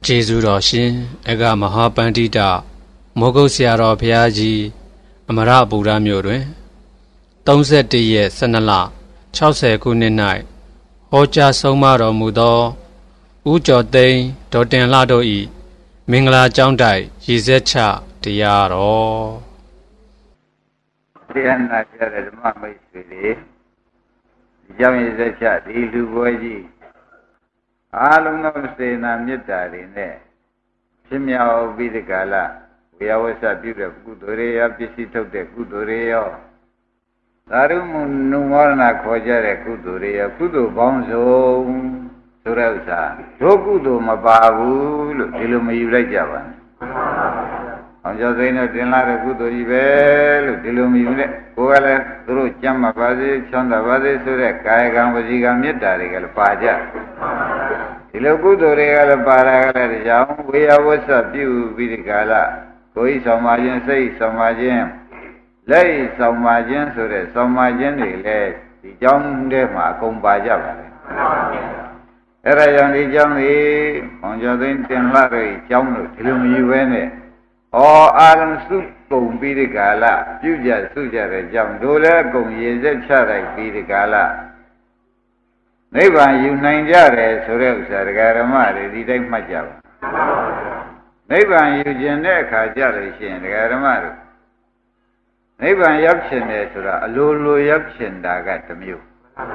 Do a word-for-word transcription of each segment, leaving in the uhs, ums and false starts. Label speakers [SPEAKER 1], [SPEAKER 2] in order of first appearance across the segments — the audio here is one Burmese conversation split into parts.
[SPEAKER 1] ကျေးဇူးတော်ရှင်အဂမဟာပန္တိတမောဂုတ်ဆရာတော်ဘုရားကြီးအမရဗုဒ္ဓမြို့တွင်သုံးဆယ့်တစ်ရက်ဆယ်နှစ်လခြောက်ဆယ်ခုနှစ်၌ဟောကြားဆုံးမတော်မူသောဦးကျော်သိန်းဒေါ်တင်လှတို့၏မင်္ဂလာကျောင်းတိုက်ရည်စက်ချတရားတော်
[SPEAKER 2] တရားနာပြတဲ့ဓမ္မမိတ်ဆွေတွေဒီကျောင်းရည်စက်ချဒီလူပွဲကြီးအားလုံးသောစေနာမေတ္တာတွေနဲ့ဖြစ်မြောက်ပြီးဒီကာလဝေယဝဆပြုတဲ့ကုသိုလ်တွေရောပစ္စည်းထုတ်တဲ့ကုသိုလ်တွေရောသာရုမုနုမောဒနာခေါ်ကြတဲ့ကုသိုလ်တွေရောကုသိုလ်ပေါင်းစုံဆိုတဲ့ဥစ္စာတို့ကုသိုလ်မပါဘူးလို့ဒီလိုမယူလိုက်ကြပါနဲ့။အောင်ကျော်သိန်းတို့တင်လာတဲ့ကုသိုလ်ကြီးပဲလို့ဒီလိုမယူနဲ့ကိုယ်ကလည်းသူတို့ကြမ်းမှာပါစေချမ်းသာပါစေဆိုတဲ့ကာယကံဝစီကံမေတ္တာတွေကလည်းပါကြဒီလိုကုသိုလ်တွေကလည်းပါတာကလည်းတရားဝေယဝဆပြုပြီးဒီကာလကိုယ်ဤဆောင်ပါခြင်းစိတ်ဆောင်ပါခြင်းလက်ဤဆောင်ပါခြင်းဆိုတဲ့ဆောင်ပါခြင်းတွေလည်းဒီကြောင်းထဲမှာအကုန်ပါကြပါလေအဲ့ဒါကြောင့်ဒီကြောင်းလေးဘုံကျော်သိန်းတင်လာတဲ့ကြောင်းလို့ဒီလိုမယူဘဲနဲ့ဩအာရမစုကုန်ပြီးဒီကာလပြုကြစုကြတဲ့ကြောင်းတို့လည်းကုန်ရည်စက်ချလိုက်ပြီးဒီကာလနိဗ္ဗာန်ယူနိုင်ကြတယ်ဆိုတဲ့ဥစ္စာဒကာဓမ္မတွေဒီတိုင်းမှတ်ကြပါနိဗ္ဗာန်ယူခြင်းတဲ့အခါကြလို့ရှိရင်ဒကာဓမ္မတို့နိဗ္ဗာန်ရောက်ခြင်းတယ်ဆိုတာအလိုလိုရောက်ခြင်းတာကတစ်မျိုး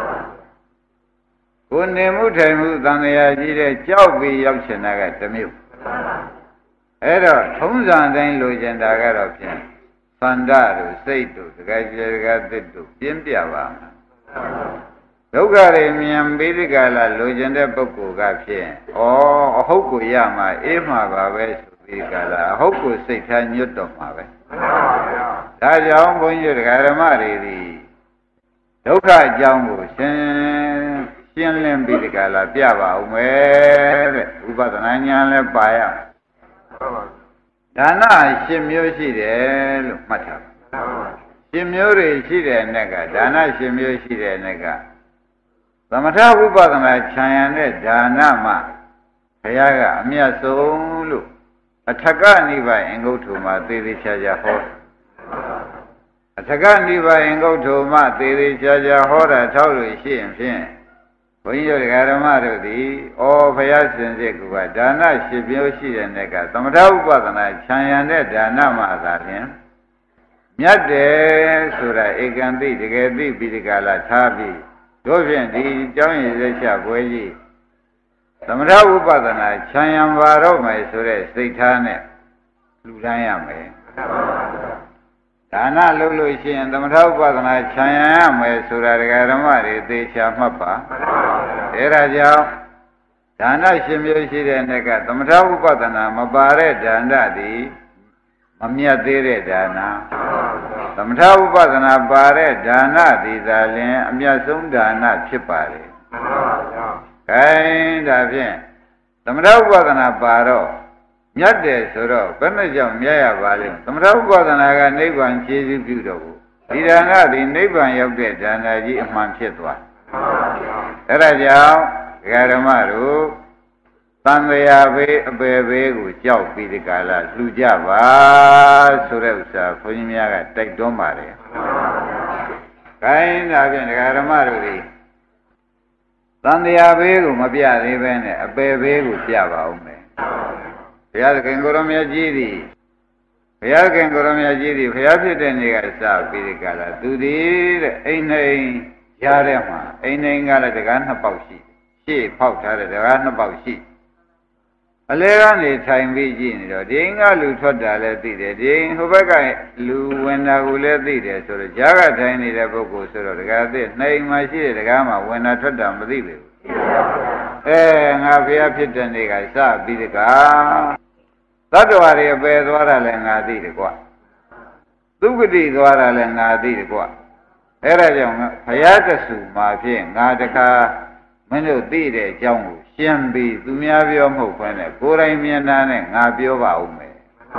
[SPEAKER 2] ကိုယ်နေမှုထိုင်မှုသံဃာကြီးတဲ့ကြောက်ပြီးရောက်ခြင်းတာကတစ်မျိုးအဲ့တော့ထုံးစံတိုင်းလိုခြင်းတာကတော့ဖြင့်သန္တာတို့စိတ်တို့ဒကာကျေဒကာသစ်တို့ပြင်းပြပါမှာဒုက္ခတွေမြင်ပြီးဒီကလာလိုချင်တဲ့ပုဂ္ဂိုလ်ကဖြင့်ဩအဟုတ်ကိုရမှာအေးမှာပါပဲဆိုပြီးကလာအဟုတ်ကိုစိတ်ထားညွတ်တော်မှာပဲဒါကြောင့်ဘုန်းကြီးတရားဓမ္မတွေဒီဒုက္ခအကြောင်းကိုရှင်းရှင်းလင်းပြီးဒီကလာပြပါဦးမယ်တဲ့ဝိပဿနာဉာဏ်လည်းပါရဒါနရှင်မျိုးရှိတယ်လို့မှတ်ထားပါရှင်မျိုးတွေရှိတဲ့နဲ့ကဒါနရှင်မျိုးရှိတဲ့နဲ့ကသမထဝိပဿနာခြံရံတဲ့ဒါနမှဘုရားကအမြတ်ဆုံးလို့အထကနိဗ္ဗာန်အင်္ဂုတ္ထုမှာသေသေးချာချာဟောအထကနိဗ္ဗာန်အင်္ဂုတ္ထုမှာသေသေးချာချာဟောတာထောက်လို့ရှိရင်ဖြင့်ဘုန်းကြီးတို့ဓမ္မတို့သည်ဩဘုရားရှင်စစ်ကဒါနရှင်မျိုးရှိတဲ့နဲ့ကသမထဝိပဿနာခြံရံတဲ့ဒါနမှသာဖြင့်မြတ်တယ်ဆိုတာဧကံတိတကယ်သိပြီးဒီကလာထားပြီးတို့ဖြင့်ဒီကျောင်းရည်စက်ချပွဲကြီးသမထဝိပဿနာခြံရံပါတော့မယ်ဆိုတဲ့စိတ်ထားနဲ့လူတန်းရမယ်ဒါနလုပ်လို့ရှိရင်သမထဝိပဿနာခြံရံရမယ်ဆိုတာဒကာဓမ္မတွေသေချာမှတ်ပါအဲဒါကြောင့်ဒါနရှင်မျိုးရှိတဲ့နေ့ကသမထဝိပဿနာမပါတဲ့ဒါနသည်မမြတ်သေးတဲ့ဒါနသမထဥပဒနာပါတဲ့ဒါနသည်သာလျှင်အမြတ်ဆုံးဒါနဖြစ်ပါလေ။ခိုင်းဒါဖြင့်သမထဥပဒနာပါတော့မြတ်တယ်ဆိုတော့ဘယ်နဲ့ကြောင့်မြတ်ရပါလိမ့်။သမထဥပဒနာကနိဗ္ဗာန်ခြေစွပြုတော့ဘူး။ဒီဒါနသည်နိဗ္ဗာန်ရောက်တဲ့ဒါနကြီးအမှန်ဖြစ်သွား။အဲဒါကြောင့်ဓမ္မတို့သံဃာဘေးအပေဘေးကိုကြောက်ပြီးဒီကလာလှူကြပါဆိုတဲ့ဥစ္စာဘုန်းကြီးများကတိုက်တွန်းပါတယ်။ခိုင်းဒါဖြင့်ဒကာဓမ္မတို့ဒီသံဃာဘေးကိုမပြသေးပဲနဲ့အပေဘေးကိုပြပါဦးမယ်။ဘုရားသခင်ကိုရမကြီးသည်ဘုရားသခင်ကိုရမကြီးသည်ဘုရားဖြစ်တဲ့နေ့ကစပြီးဒီကလာသူသည်တဲ့အိမ်နှိမ်ရတဲ့မှာအိမ်နှိမ်ကလည်းတကားနှစ်ပေါက်ရှိရှေ့ဖောက်ထားတဲ့တကားနှစ်ပေါက်ရှိအလဲကနေထိုင်ပြီးကြည့်နေတော့ဒီအိမ်ကလူထွက်တာလည်းသိတယ်ဒီအိမ်ဟိုဘက်ကလူဝင်တာကိုလည်းသိတယ်ဆိုတော့ကြားကထိုင်နေတဲ့ပုဂ္ဂိုလ်ဆိုတော့တကားသိနှိမ်မှရှိတဲ့တကားမှဝင်တာထွက်တာမသိဘူးအဲငါဘုရားဖြစ်တဲ့နေ့ကစပြီးတကားသတ္တဝါတွေပယ်သွားတာလည်းငါသိတယ်ကွာသုဂတိသွားတာလည်းငါသိတယ်ကွာအဲဒါကြောင့်ဘုရားတဆူမှာဖြင့်ငါတခါမင်းတို့သိတဲ့အကြောင်းကိုရှင်းပြီးသူများပြောမဟုတ်ဘဲနဲ့ကိုယ်တိုင်မြင်တာနဲ့ငါပြောပါဦးမယ်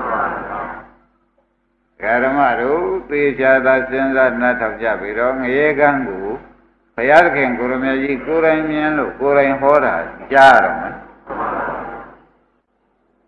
[SPEAKER 2] ဓမ္မတို့သေချာသာစဉ်းစားနှတ်ထောက်ကြပြီးတော့ငရေကန်းကိုဘုရားသခင်ကိုရမကြီးကိုယ်တိုင်မြင်လို့ကိုယ်တိုင်ဟောတာကြားရတော့မယ်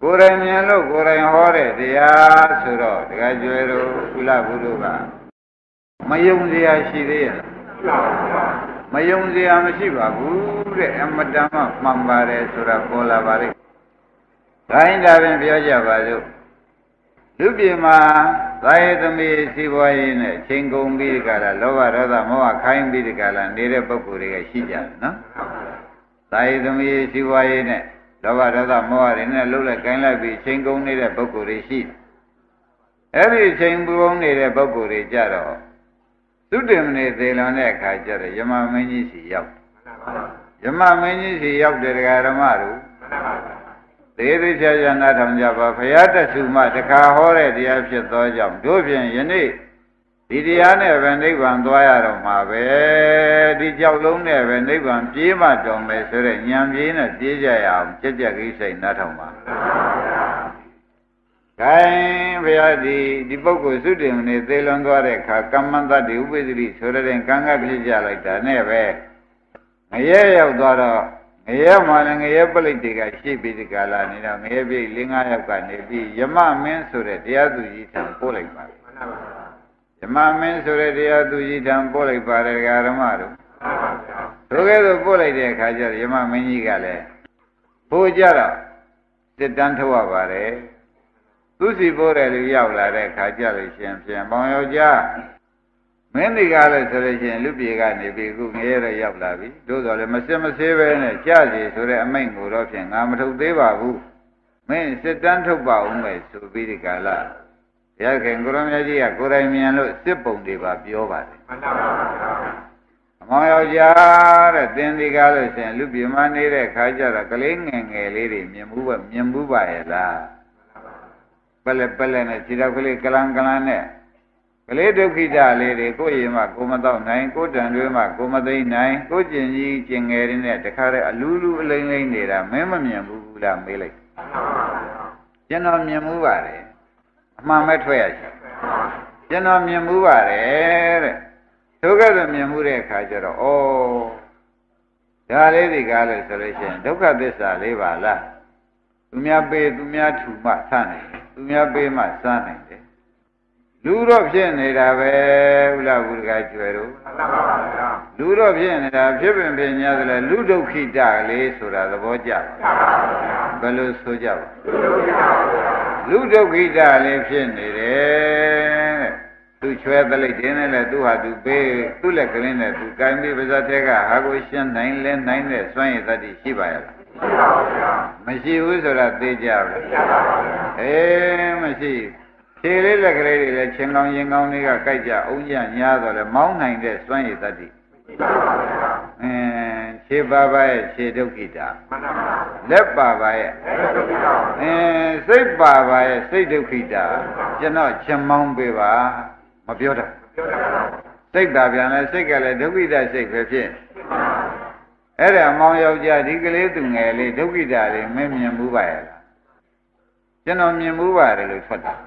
[SPEAKER 2] ကိုယ်တိုင်မြင်လို့ကိုယ်တိုင်ဟောတဲ့တရားဆိုတော့တခါကျွဲတို့ကုလဘုရုကမယုံစရာရှိသေးရဲ့မယုံစရာမရှိပါဘူးတဲ့အမတန်မှမှန်ပါတယ်ဆိုတာပေါ်လာပါလိမ့်။ဒါရင်ဒါပင်ပြောကြပါစို့လူပြည်မှာသာယသမီးစီးပွားရေးနဲ့ချိန်ကုန်ပြီးဒီကလာလောဘဒေါသမောဟခိုင်းပြီးဒီကလာနေတဲ့ပုဂ္ဂိုလ်တွေကရှိကြတယ်နော်။သာယသမီးစီးပွားရေးနဲ့လောဘဒေါသမောဟတွေနဲ့လှုပ်လိုက်ကိုင်းလိုက်ပြီးချိန်ကုန်နေတဲ့ပုဂ္ဂိုလ်တွေရှိတယ်။အဲဒီချိန်ကုန်နေတဲ့ပုဂ္ဂိုလ်တွေကြတော့သုတေမနေသေလွန်တဲ့အခါကျတော့ယမမင်းကြီးစီရောက်ယမမင်းကြီးစီရောက်တဲ့ဒကာဓမ္မတို့သေသေးချာချာနားထောင်ကြပါဘုရားတဆုမှတခါဟောတဲ့တရားဖြစ်သောကြောင့်တို့ဖြင့်ယနေ့ဒီတရားနဲ့ပဲနိဗ္ဗာန်သွားရတော့မှာပဲဒီကြောက်လုံးနဲ့ပဲနိဗ္ဗာန်ပြေးမှတော်မယ်ဆိုတဲ့ဉာဏ်ပြေးနဲ့ပြေးကြရအောင်ကြက်ကြက်ကြီးစိတ်နားထောင်ပါဂိုင်းဘုရားဒီဒီပုဂ္ဂိုလ်သုတေမနေသေလွန်သွားတဲ့အခါကမ္မန္တတိဥပ္ပဇ္ဇတိဆိုတဲ့ကံကဖြစ်ကြလိုက်တာနဲ့ပဲငရဲရောက်သွားတော့ငရဲမှာလည်းငရဲပလိတ်တွေကရှိပြီးဒီကလာနေတော့ငရဲပြိလေးငါးယောက်ကနေပြီးယမမင်းဆိုတဲ့တရားသူကြီးထံပို့လိုက်ပါယမမင်းဆိုတဲ့တရားသူကြီးထံပို့လိုက်ပါတယ်ဓမ္မတို့တို့ကဲဆိုပို့လိုက်တဲ့အခါကျတော့ယမမင်းကြီးကလည်းပို့ကြတော့စစ်တမ်းထုတ်ရပါတယ်သူစီပို့တယ်လူရောက်လာတဲ့အခါကျလို့ရှင်ပြန်ပေါင်းယောက်ျားမင်းဒီကားလဲဆိုလို့ရှိရင်လူပြေကနေပြီးခုငရဲတော့ရောက်လာပြီတို့ဆိုလည်းမစစ်မဆေးပဲနဲ့ကြစီဆိုတဲ့အမိန့်ကိုတော့ဖြင့်ငါမထုတ်သေးပါဘူးမင်းစစ်တမ်းထုတ်ပါဦးမယ်ဆိုပြီးဒီကာလဘုရားခင်ကိုရမကြီးကကိုယ်တိုင်မြင်လို့စစ်ပုံတွေပါပြောပါတယ်မှန်ပါပါအမောင်ယောက်ျားတဲ့သင်ဒီကားလို့ရှိရင်လူပြေမနေတဲ့ခါကျတော့ကလေးငယ်ငယ်လေးတွေမြင်မှုပဲမြင်မှုပါရဲ့လားပလဲပလဲနဲ့ခြေတော်ကလေးကလန်ကလန်နဲ့ကလေးဒုက္ခိတလေးတွေကိုယ်ရင်မှကိုမတော့နိုင်ကိုတန်တွေမှကိုမသိနိုင်ကိုကျင်ကြီးကျင်ငယ်တွေနဲ့တခါတည်းအလူးလူးအလိမ့်လိမ့်နေတာမင်းမမြင်ဘူးလားမေးလိုက်ကျွန်တော်မြင်မှုပါတယ်အမှန်ပဲထွက်ရရှိကျွန်တော်မြင်မှုပါတယ်တဲ့ဒုက္ခဆိုမြင်မှုတဲ့အခါကျတော့ဩဒါလေးဒီကားလို့ဆိုလို့ရှိရင်ဒုက္ခသစ္စာလေးပါလားသူများပေးသူများထူမှဆန်းနိုင်တယ်သူများပေးမှစမ်းနိုင်တယ်လူတော့ဖြစ်နေတာပဲဥလားဘုရားကျွယ်တို့လူတော့ဖြစ်နေတာဖြစ်ပင်ဖြစ်냐ဆိုလဲလူဒုက္ခိတလေးဆိုတာသဘောကျပါဘယ်လိုဆိုကြပါလူဒုက္ခိတလေးဖြစ်နေတယ်သူချွဲသလိတ်တင်းနဲ့လဲသူဟာသူပေးသူ့လက်ကလေးနဲ့သူကင်ပြီးပါဇက်ထဲကဟာကိုရှင်းနိုင်လဲနိုင်တဲ့စွမ်းရည်တတ်ရှိပါရဲ့လားမရှိဘူးဆိုတာသိကြပါလားအေးမရှိခြေလေးလက်ကလေးတွေလည်းချင်းကောင်းရင်ကောင်းလေးကကြိုက်ကြအောင်ကြညာတော့လေမောင်းနိုင်တဲ့စွမ်းရည်တတ်တိအင်းခြေပါပါရဲ့ခြေဒုက္ခိတာလက်ပါပါရဲ့အင်းစိတ်ပါပါရဲ့စိတ်ဒုက္ခိတာကျွန်တော်ချင်းမောင်းပေးပါမပြောတော့စိတ်ပါပြန်လဲစိတ်ကလည်းဒုက္ခိတစိတ်ပဲဖြစ်အဲ့ဒါမောင်ယောက်ျားဒီကလေးသူငယ်လေးဒုက္ခိတလေးမမြင်ဘူးပါရဲ့လားကျွန်တော်မြင်ဘူးပါတယ်လို့ထွက်တာ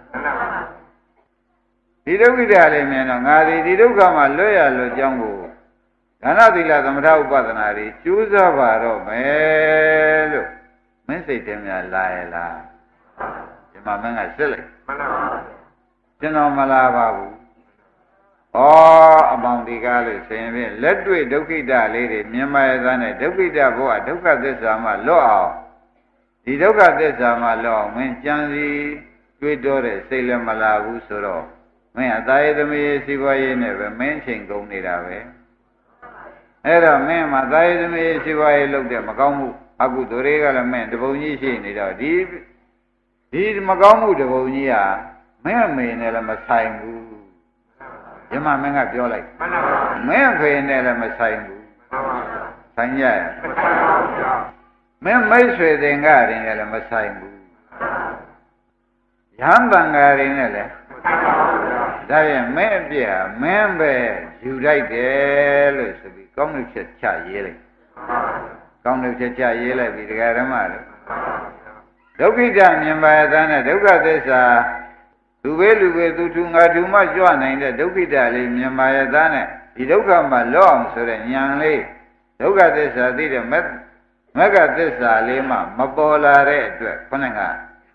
[SPEAKER 2] ဒီဒုက္ခိတလေးမြင်တော့ငါဒီဒီဒုက္ခမှာလွတ်ရလို့ကြောင်းကိုဒါနသီလသမထဥပဒနာတွေကျိုးစားပါတော့မယ်လို့မင်းစိတ်ထဲများလာရဲ့လားဒီမှာမင်းကစစ်လိုက်မှန်ပါပါကျွန်တော်မလာပါဘူးဩအပေါင်းဒီကားလို့ဆိုရင်ဖြင့်လက်တွေ့ဒုက္ခိတလေးတွေမြင်ပါရဲ့သားနဲ့ဒုက္ခိတဘုရားဒုက္ခသစ္စာမှလွတ်အောင်ဒီဒုက္ခသစ္စာမှလွတ်အောင်မင်းကြံစီတွေးတော့တဲ့စိတ်လည်းမလာဘူးဆိုတော့မင်းအသားရသမီးစီးပွားရေးနဲ့ပဲမင်းချိန်ကုန်နေတာပဲအဲ့တော့မင်းမှာသားရသမီးစီးပွားရေးလုပ်တဲ့မကောင်းမှုအကုသိုလ်တွေကလည်းမင်းတပုံကြီးရှိနေတော့ဒီဒီမကောင်းမှုတပုံကြီးဟာမင်းအမေနဲ့လည်းမဆိုင်ဘူးယမမင်းကပြောလိုက်မင်းအဖေနဲ့လည်းမဆိုင်ဘူးဆိုင်ရရဲ့မင်းမိတ်ဆွေတင်ကားတွေနဲ့လည်းမဆိုင်ဘူးရဟန်းတန်ဃာတွေနဲ့လည်းဒါရင်မင်းအပြည့်ဟာမင်းပဲယူလိုက်တယ်လို့ဆိုပြီးကောင်းလို့ချက်ချရေးလိုက်ကောင်းလို့ချက်ချရေးလိုက်ပြီးတရားဓမ္မတို့ဒုက္ခိတမြင်ပါရတဲ့နဲ့ဒုက္ခသစ္စာလူပဲလူပဲသူထူငါထူမှကြွနိုင်တဲ့ဒုက္ခိတလေးမြင်ပါရတဲ့နဲ့ဒီဒုက္ခမှာလော့အောင်ဆိုတဲ့ဉာဏ်လေးဒုက္ခသစ္စာသိတဲ့မက်မဂ္ဂသစ္စာလေးမှမပေါ်လာတဲ့အတွက်ခொနက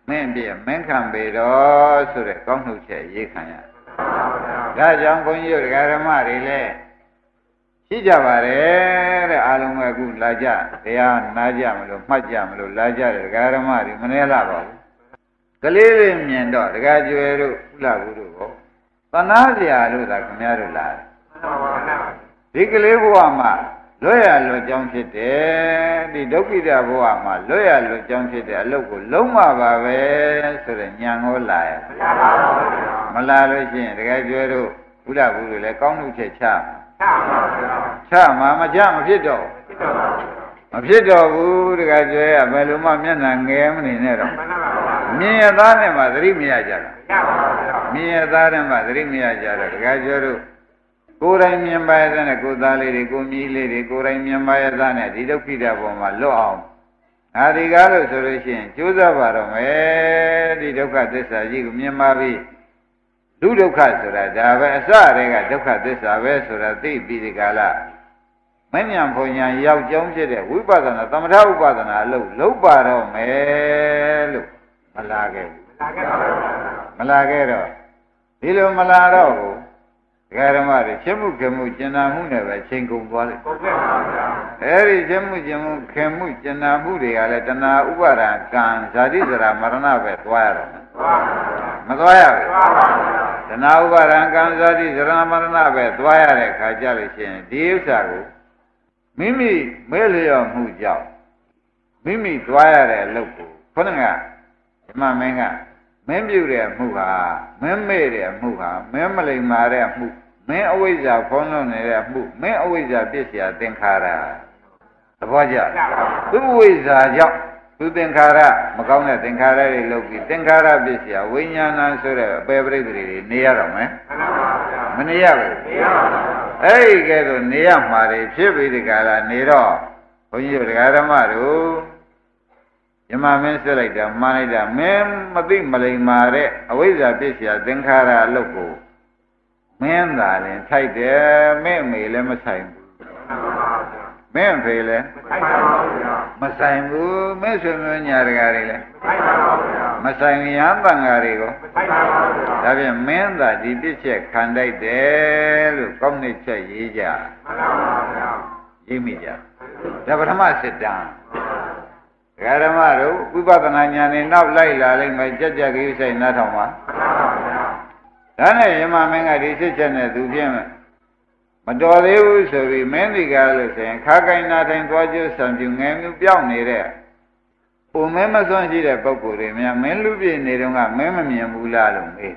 [SPEAKER 2] မင်းပြမင်းခံပေတော့ဆိုတဲ့ကောင်းနှုတ်ချက်ရေးခံရဒါကြောင့်ဘုန်းကြီးတို့ဓမ္မတွေလည်းရှိကြပါတယ်တဲ့အားလုံးကအခုလာကြတရားနာကြမလို့မှတ်ကြမလို့လာကြတယ်ဓမ္မတွေမနှဲလာပါဘူးကလေးလေးမြင်တော့ဒကာကျွယ်တို့ဥလာဘူးတို့ကိုသနာစရာလို့သာခင်ဗျားတို့လာတယ်ဒီကလေးဘဝမှာလွတ်ရလွတ်ကြောင်းဖြစ်တယ်ဒီဒုက္ခိတဘဝမှာလွတ်ရလွတ်ကြောင်းဖြစ်တဲ့အလုပ်ကိုလုံးမပါပဲဆိုတဲ့ညံဟောလာရမလာလို့ရှိရင်တကယ်ကျွဲတို့ဘုရားဘူးတွေလည်းကောင်းလို့ချက်ချချမှာမချမဖြစ်တော့မဖြစ်တော့ဘူးတကယ်ကျွဲကဘယ်လိုမှမျက်နှာငယ်မနေနဲ့တော့မြင်ရသားနဲ့မှသတိမရကြတာမြင်ရသားနဲ့မှသတိမရကြတော့တကယ်ကျွဲတို့ကိုယ်တိုင်မြင်ပါရတဲ့ကိုယ်သားလေးတွေကိုမြည်လေးတွေကိုယ်တိုင်မြင်ပါရတဲ့ဒီဒုက္ခိတဘုံမှာလွတ်အောင်အာဒီကားလို့ဆိုလို့ရှိရင်ကြိုးစားပါတော့မယ်ဒီဒုက္ခသစ္စာကြီးကိုမြင်ပါပြီလူဒုက္ခဆိုတာဒါပဲအစတည်းကဒုက္ခသစ္စာပဲဆိုတာသိပြီးဒီကာလမဉ္ဇဉ်ဘုံညာရောက်ကြောင်းဖြစ်တဲ့ဝိပဿနာသမထဥပဒနာအလုပ်လုပ်ပါတော့မယ်လို့မလာခဲ့ဘူးမလာခဲ့တော့ဒီလိုမလာတော့ဘူးဒကာဓမ္မတွေချက်မှုခင်မှုကျင်နာမှုနဲ့ပဲချိန်ကုန်သွားတယ်ဟုတ်ကဲ့ပါဗျာအဲဒီချက်မှုကျင်မှုခင်မှုကျင်နာမှုတွေကလည်းတဏှာဥပါဒံကံဇာတိဇရာမရဏပဲသွားရတော့မသွားရဘူးတဏှာဥပါဒံကံဇာတိဇရာမရဏပဲသွားရတဲ့ခါကြလို့ရှိရင်ဒီဥစ္စာကိုမိမိမဲလျော်မှုကြောင့်မိမိသွားရတဲ့အလုပ်ကိုခုနကဓမ္မမင်းကမင်းပြုတဲ့မှုဟာမင်းမေ့တဲ့မှုဟာမင်းမလိမ္မာတဲ့မှုမင်းအဝိဇ္ဇာဖုံးလွှမ်းနေတဲ့မှုမင်းအဝိဇ္ဇာပြည့်စရာသင်္ခါရသဘောကျသူအဝိဇ္ဇာကြောင့်သူသင်္ခါရမကောင်းတဲ့သင်္ခါရတွေလုပ်ပြီးသင်္ခါရပြည့်စရာဝိညာဏဆိုတဲ့အပေပရိသေတွေနေရတော့မယ်မနေရဘူးအဲ့ဒီကဲတော့နေရမှာတွေဖြစ်ပြီးဒီကလာနေတော့ဘုန်းကြီးတို့ဒကာဓမ္မတို့ယမမင်းဆက်လိုက်တာမှားလိုက်တာမင်းမသိမလိမ္မာတဲ့အဝိဇ္ဇာပြည့်စရာသင်္ခါရအလုပ်ကိုမင်းသာရင်ထိုက်တယ်မင်းအမေလည်းမဆိုင်ဘူးမင်းအဖေလည်းမဆိုင်ဘူးမင်းဆွေမျိုးညာတကာတွေလည်းမဆိုင်ရန်တန်ဃာတွေကိုဒါဖြင့်မင်းသာဒီပြည့်ချက်ခံတိုက်တယ်လို့ကောင်းတဲ့ချက်ရေးကြရေးမိကြဒါပထမစစ်တမ်းဒကာဓမ္မတို့ဝိပဿနာဉာဏ်နဲ့နောက်လိုက်လာလိုက်မှကြက်ကြက်ကြီးဆိုင်နားထောင်ပါဒါနဲ့ယမမင်းကဒီစစ်ချက်နဲ့သူပြင်းမတော်သေးဘူးဆိုပြီးမင်းဒီကားလို့ဆိုရင်ခါကိုင်းနာတိုင်းသွားကျဆံပြူငယ်မျိုးပြောင်းနေတဲ့ပုံမဲမစွန့်ရှိတဲ့ပုဂ္ဂိုလ်တွေများမင်းလူပြည့်နေတော့ကမင်းမမြင်ဘူးလားလို့မေး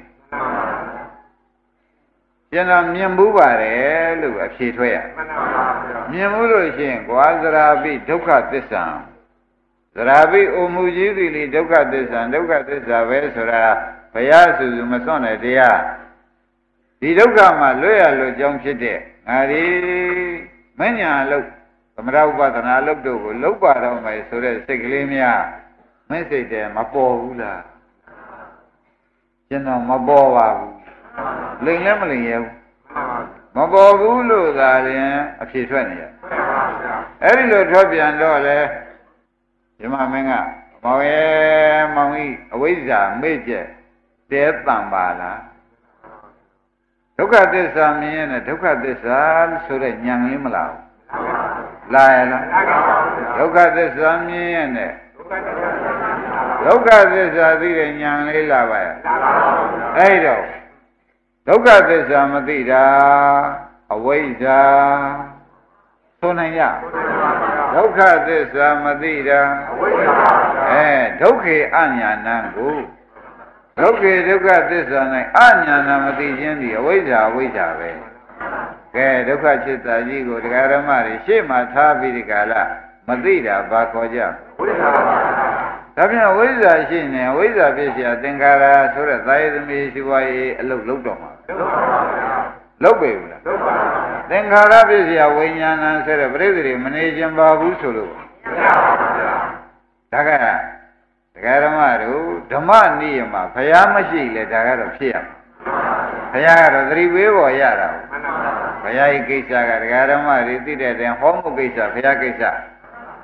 [SPEAKER 2] ကျွန်တော်မြင်ဘူးပါတယ်လို့အဖြေထွက်ရမြင်ဘူးလို့ရှိရင်ကွာသရာပိဒုက္ခသစ္စာသရာပိအိုမှုကြီးသည်လေဒုက္ခသစ္စာဒုက္ခသစ္စာပဲဆိုတာဘုရားစုစုမစွန့်တဲ့တရားဒီဒုက္ခမှာလွတ်ရလွတ်ကြောင်းဖြစ်တဲ့ငါဒီမဉ္ဇဉ်အလုပ်သမထဥပဒနာအလုပ်တို့ကိုလုပ်ပါတော့မယ်ဆိုတဲ့စိတ်ကလေးများမင်းစိတ်တည်းမပေါ်ဘူးလားကျွန်တော်မပေါ်ပါဘူးလိမ်လည်းမလိမ်ရဘူးမပေါ်ဘူးလို့သာရင်အဖြေထွက်နေရအဲ့ဒီလိုထွက်ပြန်တော့လေဒီမှာမင်းကမောင်ရဲ့မောင်ကြီးအဝိဇ္ဇာမေ့ကျက်တဲတန်ပါလားဒုက္ခသစ္စာမြင်ရင်ဒုက္ခသစ္စာဆိုတဲ့ဉာဏ်လေးမလာဘူးလာရလားဒုက္ခသစ္စာမြင်ရင်ဒုက္ခသစ္စာသိတဲ့ဉာဏ်လေးလာပါရဲ့အဲ့တော့ဒုက္ခသစ္စာမသိတာအဝိဇ္ဇာဆိုနိုင်ရဒုက္ခသစ္စာမသိတာအဝိဇ္ဇာအဲဒုက္ခေအညာဏံကိုဒုက္ခေဒုက္ခသစ္စာ၌အညာဏမသိခြင်းသည်အဝိဇ္ဇာအဝိဇ္ဇာပဲကဲဒုက္ခจิตတာကြီးကိုတရားဓမ္မတွေရှေ့မှာထားပြီးဒီကလာမသိတာဘာခေါ်ကြဝိဇ္ဇာဒါပြန်ဝိဇ္ဇာရှိနေဝိဇ္ဇာဖြစ်เสียသင်္ခါရဆိုတဲ့သာယသမီးရှိပွားရေးအလုပ်လုပ်တော့မှာလုပ်ပေဘူးလားသင်္ခါရဖြစ်เสียဝိညာဏဆိုတဲ့ပြိဿတွေမနေခြင်းပါဘူးဆိုလို့ဒါကတရားဓမ္မတို့ဓမ္မနိယမဘုရားမရှိလေဒါကတော့ဖြစ်ရမှာဘုရားကတော့သတိဝေးပေါ်ရတာဘုရားရဲ့ကိစ္စကတရားဓမ္မတွေသိတဲ့တဲ့ဟောမှုကိစ္စဘုရားကိစ္စ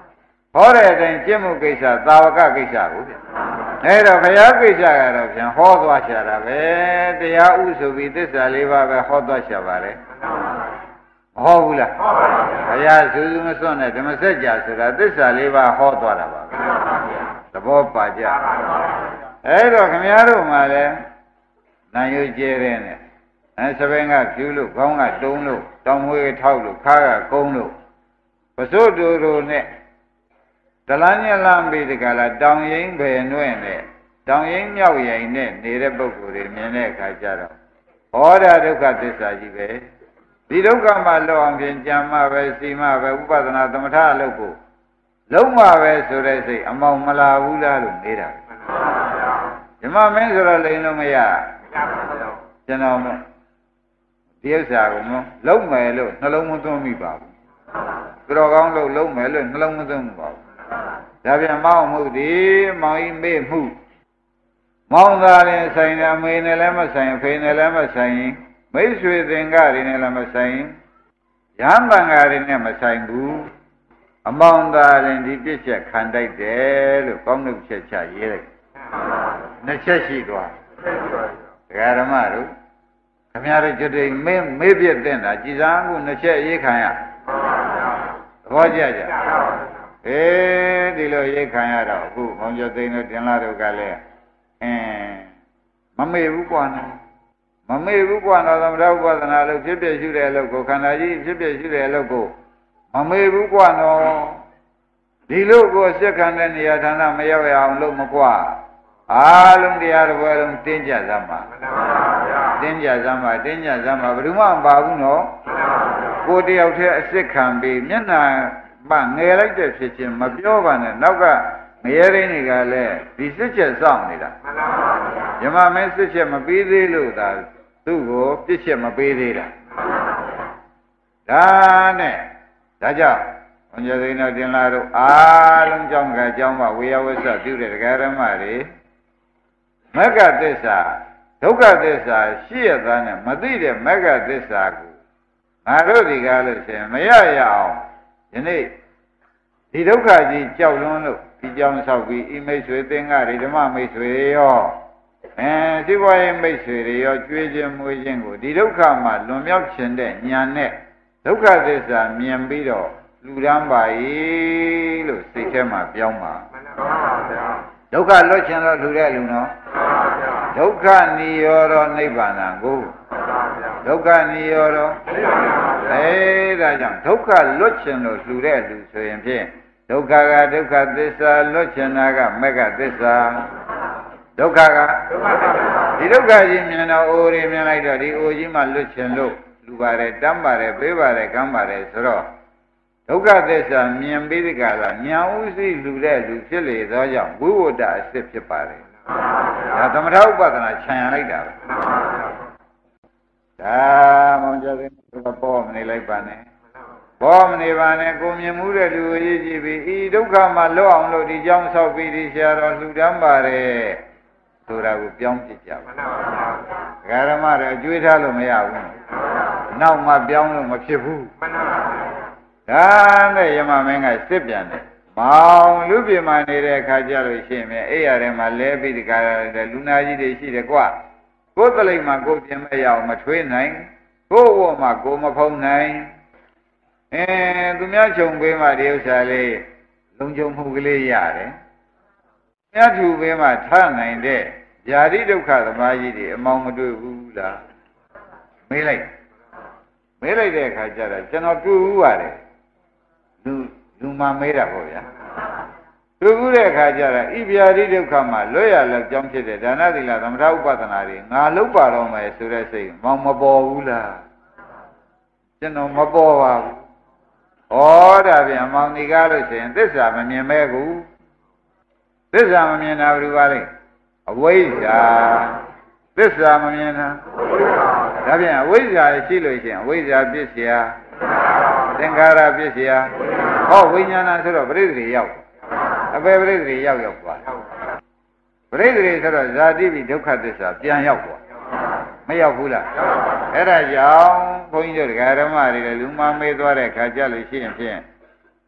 [SPEAKER 2] ဟောတဲ့အတိုင်းကျင့်မှုကိစ္စသာဝကကိစ္စကိုဗျအဲတော့ဘုရားကိစ္စကတော့ပြန်ဟောသွားချတာပဲတရားဥဆိုပြီးသစ္စာလေးပါးပဲဟောသွားချပါတယ်မဟုတ်ဘူးလားဟုတ်ပါဘူးဘုရားစူးစူးမစွန့်တဲ့ဓမ္မစကြာဆိုတာသစ္စာလေးပါးဟောသွားတာပါပဲသဘောပါကြအဲတော့ခင်ဗျားတို့မှလည်းနာယုကျဲတဲ့နဲ့အဲစပင်းကဖြူလို့ခေါင်းကတုံးလို့တောင်မွေးထောက်လို့ခါးကကုန်းလို့ပစိုးတူတူနဲ့တလန်းညလမ်းပြီးတကလားတောင်ရင်ပဲနှွဲ့နဲ့တောင်ရင်မြောက်ရင်နဲ့နေတဲ့ပုဂ္ဂိုလ်တွေမြင်တဲ့အခါကျတော့ဟောတာဒုက္ခသစ္စာကြီးပဲဒီဒုက္ခမှလောက်အောင်ဖြင့်ကြံမှပဲစီမှပဲဥပဒနာသမထအလုပ်ကိုလုံးမှပဲဆိုတဲ့စိတ်အမောင်မလာဘူးလားလို့နေတာဓမ္မမင်းဆိုတော့လိန်လို့မရကျွန်တော်ဒီဥစ္စာကိုလုံးမယ်လို့နှလုံးမသွင်းမိပါဘူးသူတော်ကောင်းလို့လုံးမယ်လို့နှလုံးမသွင်းပါဘူးဒါပြန်မောင်းမှုဒီမောင်ကြီးမေ့မှုမောင်းသားလည်းဆိုင်တယ်အမေနဲ့လည်းမဆိုင်ဖေနဲ့လည်းမဆိုင်မိတ်ဆွေသင်္ကားတွေနဲ့လည်းမဆိုင်ရဟန်းတန်ဃာတွေနဲ့မဆိုင်ဘူးအမောင်းသားလည်းဒီပြည့်ချက်ခံတိုက်တယ်လို့ကောင်းတဲ့ချက်ချရေးလိုက်နှစ်ချက်ရှိသွားဒကာဓမ္မတို့ခင်ဗျားတို့ကျွတ်တိမ်မေးမေးပြတဲ့တာကြည်စားမှုနှစ်ချက်ရေးခံရသဘောကျကြအေးဒီလိုရိတ်ခံရတော့အခုမောင်ကျော်သိန်းတို့တင်လာတို့ကလည်းအင်းမမေ့ဘူးကွာနော်မမေ့ဘူးကွာနော်သမထဥပဒနာလို့ဖြစ်ဖြစ်ရှုတဲ့အလုပ်ကိုခန္ဓာကြီးဖြစ်ဖြစ်ရှုတဲ့အလုပ်ကိုမမေ့ဘူးကွာနော်ဒီလိုကိုစက်ခံတဲ့နေရာဌာနမရောက်ရအောင်လုပ်မကွာအားလုံးတရားတော်ဘယ်လုံးတင်းကြစမ်းပါတင်းကြစမ်းပါတင်းကြစမ်းပါဘယ်သူမှမပါဘူးနော်ကိုတယောက်တည်းအစ်စ်ခံပြီးမျက်နှာမငယ်လိုက်တဲ့ဖြစ်ချင်းမပြောပါနဲ့နောက်ကငရဲရင်းတွေကလည်းဒီစစ်ချက်စောင့်နေတာမြမမင်းစစ်ချက်မပေးသေးလို့သာသူ့ကိုပြစ်ချက်မပေးသေးတာဒါနဲ့ဒါကြောင့်ဘုရားသိန်းတော်တင်လာတို့အားလုံးကြောင်းကအကြောင်းပါဝေယဝစ္စပြုတဲ့တရားဓမ္မတွေမဂ္ဂသစ္စာဒုက္ခသစ္စာရှိရသားနဲ့မသိတဲ့မဂ္ဂသစ္စာကိုငါတို့ဒီကားလို့ရှင်မရရအောင်ယနေ့ဒီဒုက္ခကြီးကြောက်လွန်းလို့ဒီကြောင်းဆောက်ပြီးဤမိတ်ဆွေသင်္ကာတွေဓမ္မမိတ်ဆွေရောအဲဒီဘဝရဲ့မိတ်ဆွေတွေရောကြွေးခြင်းမွေးခြင်းကိုဒီဒုက္ခမှာလွန်မြောက်ခြင်းတဲ့ညာနဲ့ဒုက္ခသစ္စာမြင်ပြီးတော့လူရမ်းပါ၏လို့စိတ်ထဲမှာပြောင်းပါဒုက္ခလွတ်ခြင်းတော့လူတဲ့လူနော်ဒုက္ခနိရောဓနိဗ္ဗာန်ကိုဒုက္ခနိရောဓအဲဒါကြောင့်ဒုက္ခလွတ်ခြင်းလို့လူတဲ့လူဆိုရင်ဖြင့်ဒုက္ခကဒုက္ခသစ္စာလွတ်ခြင်းကမဂ္ဂသစ္စာဒုက္ခကဒီဒုက္ခကြီးမြင်တော့အိုးရမြင်လိုက်တော့ဒီအိုးကြီးမှလွတ်ခြင်းလို့လူပါတယ်တမ်းပါတယ်ပေးပါတယ်ကမ်းပါတယ်ဆိုတော့ဒုက္ခသစ္စာမြင်ပြီးဒီကလာညာဥသိလူတဲ့လူဖြစ်လေသောကြောင့်ဝိဝတ္တအစစ်ဖြစ်ပါတယ်ဒါသမထဥပဒနာခြံရလိုက်တာပဲဒါမောင်ကျော်သိန်းတို့ပေါ်မနေလိုက်ပါနဲ့ဘောမနေပါနဲ့ကိုမြင်မှုတဲ့လူကိုရေးကြည့်ပြီးဤဒုက္ခမှာလွတ်အောင်လို့ဒီကြောင်းဆောက်ပြီးဒီဆရာတော်လှူဒန်းပါတယ်ဆိုတာကိုပြောင်းပြစ်ကြပါဓမ္မတွေအကျွေးထားလို့မရဘူးနောက်မှပြောင်းလို့မဖြစ်ဘူးဒါနဲ့ယမမင်းကစစ်ပြန်တယ်မောင်လူပြမနေတဲ့အခါကျလို့ရှိရင်အဲ့ရထဲမှာလဲပြီးဒီကရတဲ့လူနာကြီးတွေရှိတယ်ကွကိုယ်တလိမ့်မှာကိုယ်ပြင်မဲ့ရအောင်မထွေးနိုင်ကိုယ်ဝတ်မှာကိုယ်မဖုံးနိုင်အဲသူများခြုံပေးမှဒီဥစ္စာလေးလုံခြုံမှုကလေးရတယ်မြတ်သူပေးမှထနိုင်တဲ့ญาတိဒုက္ခသမားကြီးတွေအမောင်မတွေ့ဘူးလားမေးလိုက်မေးလိုက်တဲ့အခါကျတော့ကျွန်တော်တွေ့ဘူးပါတယ်လူလူမှမေးတာပေါ့ဗျာတွေ့ဘူးတဲ့အခါကျတော့ဤဗျာတိဒုက္ခမှာလွတ်ရလောက်ကြောင်းဖြစ်တဲ့ဒါနသီလသမထဥပဒနာတွေငါလုံးပါတော့မယ်ဆိုတဲ့စိတ်မောင်မပေါ်ဘူးလားကျွန်တော်မပေါ်ပါဘူးဩဒါပြန်မောင်ဒီကားလို့ဆိုရင်သစ္စာမမြင်မဲဘူးသစ္စာမမြင်တာဘယ်လိုပါလဲအဝိဇ္ဇာသစ္စာမမြင်တာဒါပြန်အဝိဇ္ဇာရှိလို့ရှိရင်အဝိဇ္ဇာပြစ်เสียသင်္ခါရပြစ်เสียဟောဝိညာဏဆိုတော့ပရိသေရောက်အပေပရိသေရောက်ရောက်သွားပရိသေဆိုတော့ဇာတိပိဒုက္ခသစ္စာပြန်ရောက်သွားမရောက်ဘူးလားအဲ့ဒါကြောင့်ဘုန်းကြီးတို့ဓမ္မတွေလည်းလူမမေးသွားတဲ့ခါကြလို့ရှိရင်ဖြင့်ဒ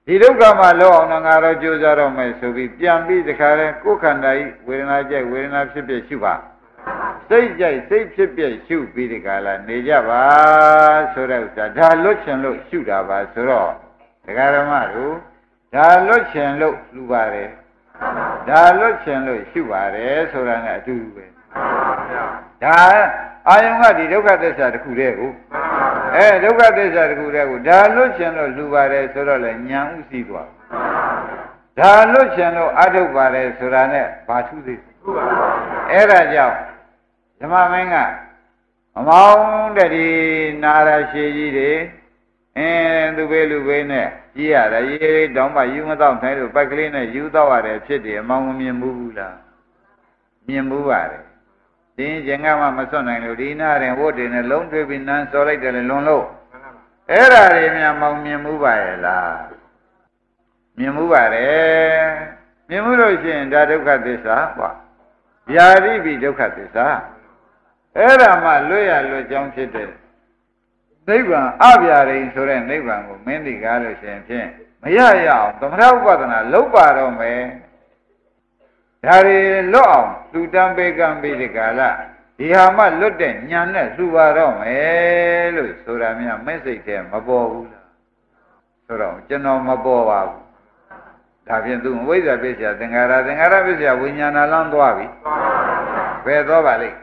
[SPEAKER 2] ဒီဒုက္ခမှာလောအောင်တော့ငါတော့ကြိုးစားတော့မယ်ဆိုပြီးပြန်ပြီးတခါလဲကိုယ်ခန္ဓာဤဝေဒနာကြိုက်ဝေဒနာဖြစ်ဖြစ်ရှုပါစိတ်ကြိုက်စိတ်ဖြစ်ဖြစ်ရှုပြီးဒီကလာနေကြပါဆိုတဲ့ဥစ္စာဒါလွတ်ချင်လို့ရှုတာပါဆိုတော့ဒကာဓမ္မတို့ဒါလွတ်ချင်လို့လူပါတယ်ဒါလွတ်ချင်လို့ရှုပါတယ်ဆိုတာနဲ့အတူတူပဲဒါအာယုံကဒီဒုက္ခသစ္စာတစ်ခုတည်းကိုအဲဒုက္ခသစ္စာတစ်ခုတည်းကိုဒါလွတ်ချင်လို့လူပါတယ်ဆိုတော့လေဉာဏ်ဥသိသွားဒါလွတ်ချင်လို့အထုတ်ပါတယ်ဆိုတာနဲ့ဘာထူးသေးအဲ့ဒါကြောင့်ဓမ္မမင်းကအမောင်းတည်းနာရရှိကြီးတွေအင်းသူပဲလူပဲနဲ့ကြီးရတယ်ရေးတောင်းမှယူမတော့နိုင်လို့ပိုက်ကလေးနဲ့ယူတော့ရတယ်ဖြစ်တယ်အမောင်းမမြင်ဘူးလားမြင်ဘူးပါတယ်တင်းကျင်ကမှမစွန့်နိုင်လို့ဒီနာရင်ဝတ်တယ်နဲ့လုံးထွေးပြီးနန်းစော်လိုက်တယ်လွန်လို့အဲ့ဒါတွေများမောင်းမြင်မှုပါရဲ့လားမြင်မှုပါတယ်မြင်မှုလို့ရှိရင်ဒါဒုက္ခသစ္စာကွာဗျာတိပိဒုက္ခသစ္စာအဲ့ဒါမှလွတ်ရလွတ်ကြောင်းဖြစ်တဲ့နိဗ္ဗာန်အဗျာဒိန်ဆိုတဲ့နိဗ္ဗာန်ကိုမင်းသိကားလို့ရှိရင်ဖြင့်မရရအောင်သမထဥပဒနာလုပ်ပါတော့မယ်ဒါတွေလွတ်အောင်လူတန်းပေကံပြီးဒီကာလဒီဟာမှလွတ်တဲ့ညာနဲ့လှူပါတော့မယ်လို့ဆိုတာများမစိတ်ထဲမပေါ်ဘူးလားဆိုတော့ကျွန်တော်မပေါ်ပါဘူးဒါဖြင့်သူဝိဇ္ဇာပစ္စယသင်္ခါရသင်္ခါရပစ္စယဝိညာဏလမ်းသွားပြီဘယ်သွားပါလိမ့်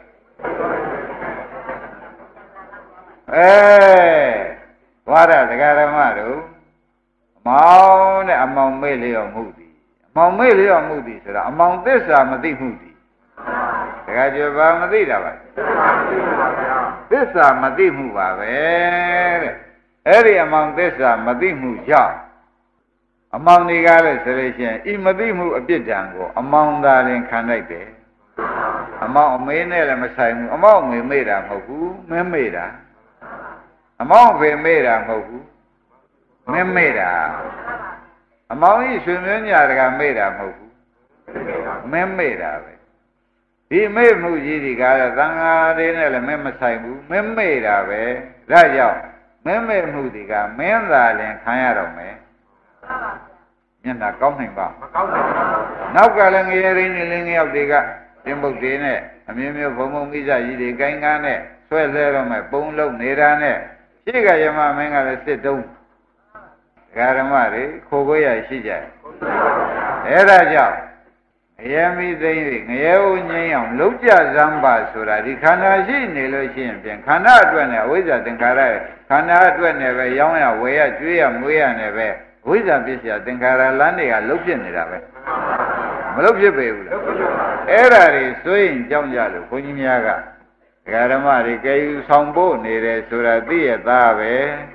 [SPEAKER 2] အဲဝါရဒကာဓမ္မတို့အမောင်းနဲ့အမောင်မေ့လျော်မှုသည်အမောင်မေ့လျော်မှုသည်ဆိုတာအမောင်သစ္စာမသိမှုသည်ဒကာကျော်ဘာမသိတာပါသစ္စာမသိမှုပါပဲတဲ့အဲ့ဒီအမောင်သစ္စာမသိမှုကြောင့်အမောင်ဒီကားလို့ဆိုလို့ရှိရင်ဤမသိမှုအပြစ်ဒဏ်ကိုအမောင်သာရင်ခံလိုက်တယ်အမောင်အမေနဲ့လည်းမဆိုင်ဘူးအမောင်အမေမေ့တာမဟုတ်ဘူးမင်းမေ့တာအမောင်ဖေမေ့တာမဟုတ်ဘူးမင်းမေ့တာအမောင်ကြီးရွှေမင်းညာတကမေ့တာမဟုတ်ဘူးမင်းမေ့တာပဲဒီမေ့မှုကြီးဒီကားတော့သံဃာတွေနဲ့လည်းမင်းမဆိုင်ဘူးမင်းမေ့တာပဲဒါကြောင့်မင်းမေ့မှုဒီကမင်းသာလည်းခံရတော့မယ်မျက်နှာကောင်းနိုင်ပါမကောင်းနိုင်ပါဘူးနောက်ကလည်းငရေရင်းနေလင်းရောက်တွေကတင်ပုတ်တွေနဲ့အမျိုးမျိုးဘုံဘုံကိစ္စကြီးတွေကိုင်းကားနဲ့ဆွဲလဲတော့မယ်ပုံလုံးနေတာနဲ့ရှိကယမမင်းကလည်းစစ်တုံးဒကာဓမ္မတွေခိုးခွေးရရှိကြတယ်အဲ့ဒါကြောင့်ငရေမိသိမ့်၍ငရေဦးငိမ့်အောင်လုံးကြစမ်းပါဆိုတာဒီခန္ဓာရှိနေလို့ရှိရင်ပြန်ခန္ဓာအတွက်နဲ့အဝိဇ္ဇာသင်္ခါရခန္ဓာအတွက်နဲ့ပဲရောင်းရဝယ်ရကျွေးရမွေးရနဲ့ပဲဝိဇ္ဇာပစ္စယသင်္ခါရလမ်းတွေကလှုပ်ဖြစ်နေတာပဲမလှုပ်ဖြစ်ပေဘူးလားအဲ့ဒါတွေစိုးရင်ကြောင်းကြလို့ဘုန်းကြီးများကဒကာဓမ္မတွေကယ်ယူဆောင်ဖို့နေတယ်ဆိုတာသိရသားပဲ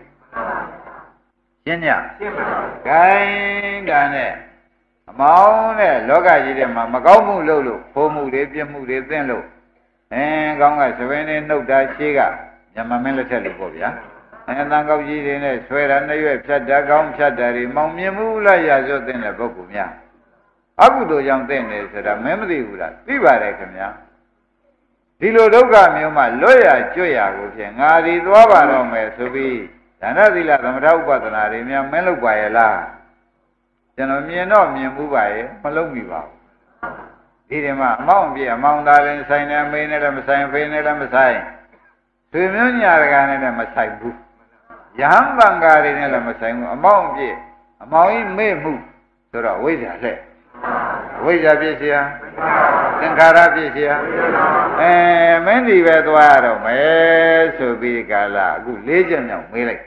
[SPEAKER 2] ရှင်းညရှင်းပါဘူး gain ဒါနဲ့အမောင်းနဲ့လောကကြီးထဲမှာမကောင်းမှုလုပ်လို့ဖိုးမှုတွေပြစ်မှုတွေသင်လို့အင်းကောင်းကသဘင်နဲ့နှုတ်တာရှိကညမမင်းလက်ထက်လို့ပေါ့ဗျာအဲတန်ကောက်ကြီးတွေနဲ့ဆွဲတာနှရွက်ဖြတ်တာကောင်းဖြတ်တာတွေမောင်မြင်မှုလားရာဇဝတ်တဲ့ပုဂ္ဂိုလ်များအကုသိုလ်ကြောင့်တဲ့နေဆိုတာမင်းမသိဘူးလားသိပါတယ်ခင်ဗျာဒီလိုဒုက္ခမျိုးမှလွတ်ရကျွတ်ရကိုဖြင့်ငါဒီသွားပါတော့မယ်ဆိုပြီးဒါနသီလသမထဥပဒနာတွေများမင်းလုပ်ပါရဲ့လားကျွန်တော်မြင်တော့မြင်မှုပါရဲ့မလုပ်မိပါဘူးဒီထဲမှာအမောင်းပြအမောင်းသားလည်းဆိုင်တယ်မေးနဲ့လည်းမဆိုင်ဖေးနဲ့လည်းမဆိုင်သူမျိုးညာတကာနဲ့လည်းမဆိုင်ဘူးယဟန်တန်ဃာတွေနဲ့လည်းမဆိုင်ဘူးအမောင်းပြအမောင်းကြီးမေ့မှုဆိုတော့ဝိဇ္ဇာလက်ဝိဇ္ဇာပြည့်စရာသင်္ခါရပြည့်စရာအဲမင်းဒီပဲသွားရတော့မယ်ဆိုပြီးကာလအခုလေးချက်မြောက်မေးလိုက်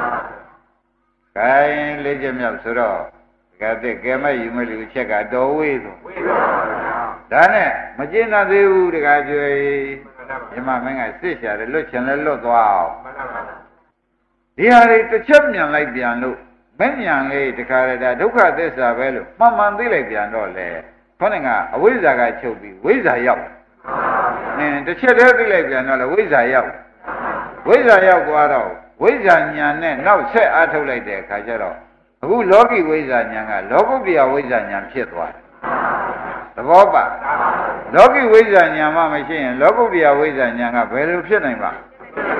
[SPEAKER 2] ခိုင်းလေးချက်မြောက်ဆိုတော့ကဲတဲ့ကဲမဲ့ယူမဲ့လူချက်ကတော်ဝေးဆိုဝေးပါဘူးဒါနဲ့မကျင့်တတ်သေးဘူးတခါကျွေမြမမင်းကစစ်ရှာတယ်လွတ်ချင်လဲလွတ်သွားအောင်ဒီဟာတွေတစ်ချက်မြန်လိုက်ပြန်လို့မမြန်လေးတခါရတာဒုက္ခသစ္စာပဲလို့မှန်မှန်သိလိုက်ပြန်တော့လေခေါင်းကအဝိဇ္ဇာကချုပ်ပြီးဝိဇ္ဇာရောက်အင်းတစ်ချက်တည်းသိလိုက်ပြန်တော့လေဝိဇ္ဇာရောက်ဝိဇ္ဇာရောက်သွားတော့ဝိဇ္ဇာညာနဲ့နောက်ဆက်အားထုတ်လိုက်တဲ့အခါကျတော့အခုလောကီဝိဇ္ဇာညာကလောကုတ္တရာဝိဇ္ဇာညာဖြစ်သွားတယ်သဘောပါလောကီဝိဇ္ဇာညာမှမရှိရင်လောကုတ္တရာဝိဇ္ဇာညာကဘယ်လိုဖြစ်နိုင်ပါ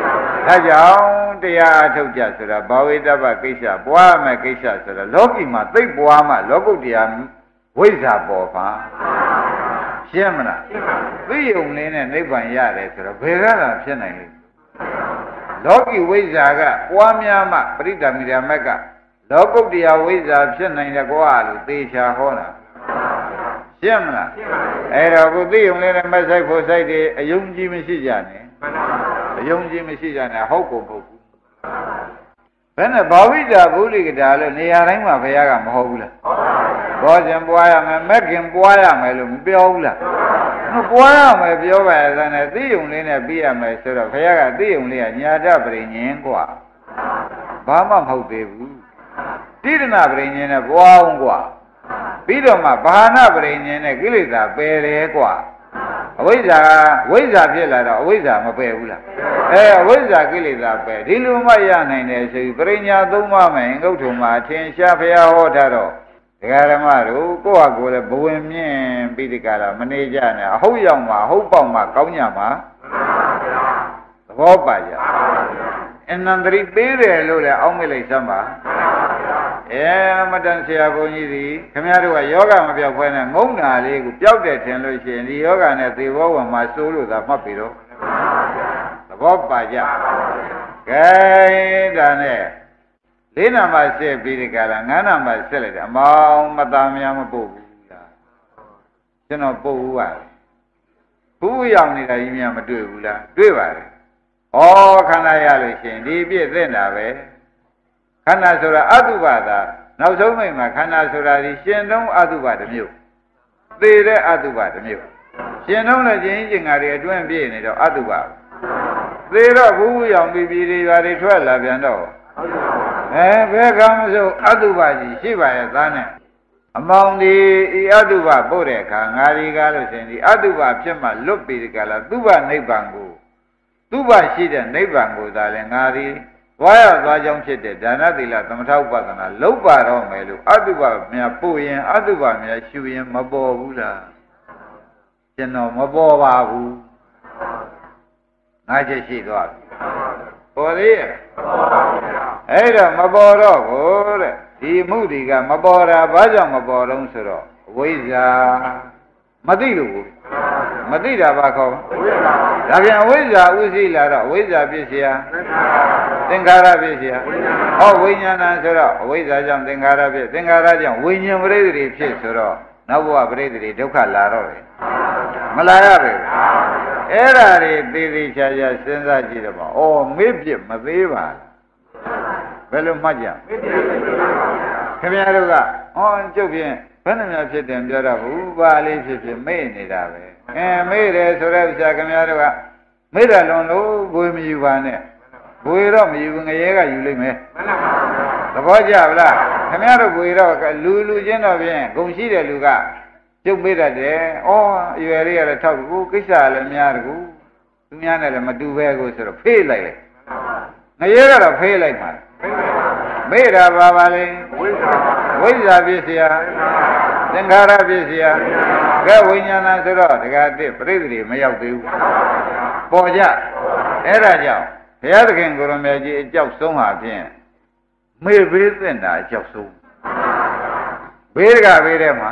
[SPEAKER 2] ဒါကြောင့်တရားအထုတ်ကြဆိုတာဘာဝိတ္တပကိစ္စပွားမယ်ကိစ္စဆိုတာလောကီမှာသိပ်ပွားမှလောကုတ္တရာဝိဇ္ဇာပေါ်ပါရှင်းမလားသိယုံလေးနဲ့နိဗ္ဗာန်ရတယ်ဆိုတော့ဘယ်ကလာဖြစ်နိုင်လဲလောကီဝိဇ္ဇာကပွားများမှပရိဒါမိရာမက်ကလောကုတ္တရာဝိဇ္ဇာဖြစ်နိုင်တယ်ကွာလို့သေချာဟောတာရှင်းမလားအဲ့တော့ကိုသိယုံလေးနဲ့မဆိုင်ဖို့ဆိုင်တယ်အယုံကြည်မရှိကြနဲ့အယုံကြည်မရှိကြနဲ့ဟုတ်ကုန်ဟုတ်ဘူးဘယ်နဲ့ဘာဝိတာဗုဒ္ဓဂတာလို့နေရာတိုင်းမှာဘုရားကမဟုတ်ဘူးလားဘောဇင်ပွားရမယ်မက်ခင်ပွားရမယ်လို့မပြောဘူးလားမပွားရမယ်ပြောပါရဲ့တဲ့သိယုံလေးနဲ့ပြီးရမယ်ဆိုတော့ဘုရားကသိယုံလေးကညာတပရိညင်กว่าဘာမှမဟုတ်သေးဘူးတိရဏပရိညင်နဲ့ပွားအောင်กว่าပြီးတော့မှဘာနာပရိညင်နဲ့ကိလေသာပယ်တယ်กว่าအဝိဇ္ဇာဝိဇ္ဇာဖြစ်လာတော့အဝိဇ္ဇာမပယ်ဘူးလားအဲအဝိဇ္ဇာကိလေသာပယ်ဒီလိုမှရနိုင်တယ်ဆိုပြီးပရိညာသုံးပါးမယ်ငုတ်ထုံမှာထင်ရှားဘုရားဟောထားတော့ဒကာဓမ္မတို့ကိုယ့်ဟာကိုယ်လည်းဘဝင်မြင့်ပြီးဒီကလာမနေကြနဲ့အဟုတ်ရောက်မှာဟုတ်ပေါက်မှာကောင်းညမှာသဘောပါကြအနန္တရိပေးတယ်လို့လည်းအောက်မေ့လိုက်စမ်းပါအဲမတန်ဆရာဘုန်းကြီးဒီခင်ဗျားတို့ကယောဂမပြောက်ခွဲနဲ့ငုံနာလေးကိုပျောက်တယ်ထင်လို့ရှိရင်ဒီယောဂနဲ့သေဘောဝင်မှာစိုးလို့သာမှတ်ပြီတော့သဘောပါကြကဲဒါနဲ့လေးနာမှဆက်ပြီးဒီကလာငါးနာမှဆက်လိုက်တယ်အမောင်မသားများမပုတ်ဘူးလားကျွန်တော်ပုတ်ဘူးပါဘူးရောက်နေတာကြီးများမတွေ့ဘူးလားတွေ့ပါတယ်ဩခန္ဓာရလို့ရှိရင်ဒီပြည့်သိနေတာပဲခန္ဓာဆိုတာအတုပါသာနောက်ဆုံးမိတ်မှာခန္ဓာဆိုတာဒီရှင်သုံးအတုပါတစ်မျိုးသေတဲ့အတုပါတစ်မျိုးရှင်သုံးလည်းခြင်းချင်းငါတွေအတွင်းပြည့်နေတော့အတုပါသေတော့ဘူးရောင်ပြီးပြီးတွေဘာတွေထွက်လာပြန်တော့အဲဘယ်ကမှမဆိုအတုပါကြီးရှိပါရဲ့သားနဲ့အမောင်ဒီဤအတုပါပို့တဲ့အခါငါဒီကားလို့ရှင်ဒီအတုပါဖြစ်မှလွတ်ပြီးဒီကလာသူဘနိဗ္ဗာန်ကိုသူဘရှိတဲ့နိဗ္ဗာန်ကိုသာလဲငါဒီဝါရသွားကြောင်းဖြစ်တဲ့ဒါနသီလသမထဥပဒနာလုံးပါတော့မယ်လို့အတုပများပို့ရင်အတုပများရှူရင်မပေါ်ဘူးလားကျွန်တော်မပေါ်ပါဘူးငါချက်ရှိသွားပြီပေါ်သေးရဲ့အဲ့တော့မပေါ်တော့ဘူးတဲ့ဒီမှုဒီကမပေါ်တာဘာကြောင့်မပေါ်တော့ဆိုတော့အဝိဇ္ဇာမသိလို့ဘူးမသိတာဘာခေါ်ဒါပြန်အဝိဇ္ဇာဥသိလာတော့အဝိဇ္ဇာဖြစ်เสียသင်္ခါရဖြစ်เสียဟောဝိညာဏဆိုတော့အဝိဇ္ဇာကြောင့်သင်္ခါရဖြစ်သင်္ခါရကြောင့်ဝိညာဉ်ပရိသေတွေဖြစ်ဆိုတော့နောက်ဘဝပရိသေတွေဒုက္ခလာတော့တယ်မလာရပဲအဲ့ဒါတွေသေသေးချာချာစဉ်းစားကြည့်တော့ပါဩမေ့ပြစ်မသေးပါဘယ်လိုမှတ်ကြခင်ဗျားတို့ကဟောကျုပ်ဖြင့်ဘယ်နှမဖြစ်တယ်ပြောတော့ဘူးပါလေးဖြစ်ဖြစ်မေ့နေတာပဲအဲမေ့တယ်ဆိုတဲ့ဥစ္စာခင်ဗျားတို့ကမေ့တယ်လွန်လို့ဘွေမယူပါနဲ့ဘွေတော့မယူဘူးငရဲကယူလိုက်မယ်သဘောကျဗလားခင်ဗျားတို့ဘွေတော့လူလူချင်းတော့ဖြင့်ဂုံရှိတဲ့လူကကျုပ်မေ့တတ်တယ်ဩအရွယ်လေးရတယ်ထောက်ကူကိစ္စလည်းများတကူသူများနဲ့လည်းမတူပဲကိုဆိုတော့ဖေးလိုက်လေငရဲကတော့ဖေးလိုက်မှာမေ့တာပါပါလေဝိဇ္ဇာဝိဇ္ဇာဖြစ်เสียသင်္ခါရဖြစ်เสียကဲဝိညာဏဆိုတော့တခါတည်းပြိတ္တိမရောက်သေးဘူးပေါ်ကြအဲ့ဒါကြောင့်ဘုရားသခင်ကိုရမေကြီးအကြောက်ဆုံးဟာဖြင့်မေ့ပေးသင့်တာအကြောက်ဆုံးဘေးကဘေးထဲမှာ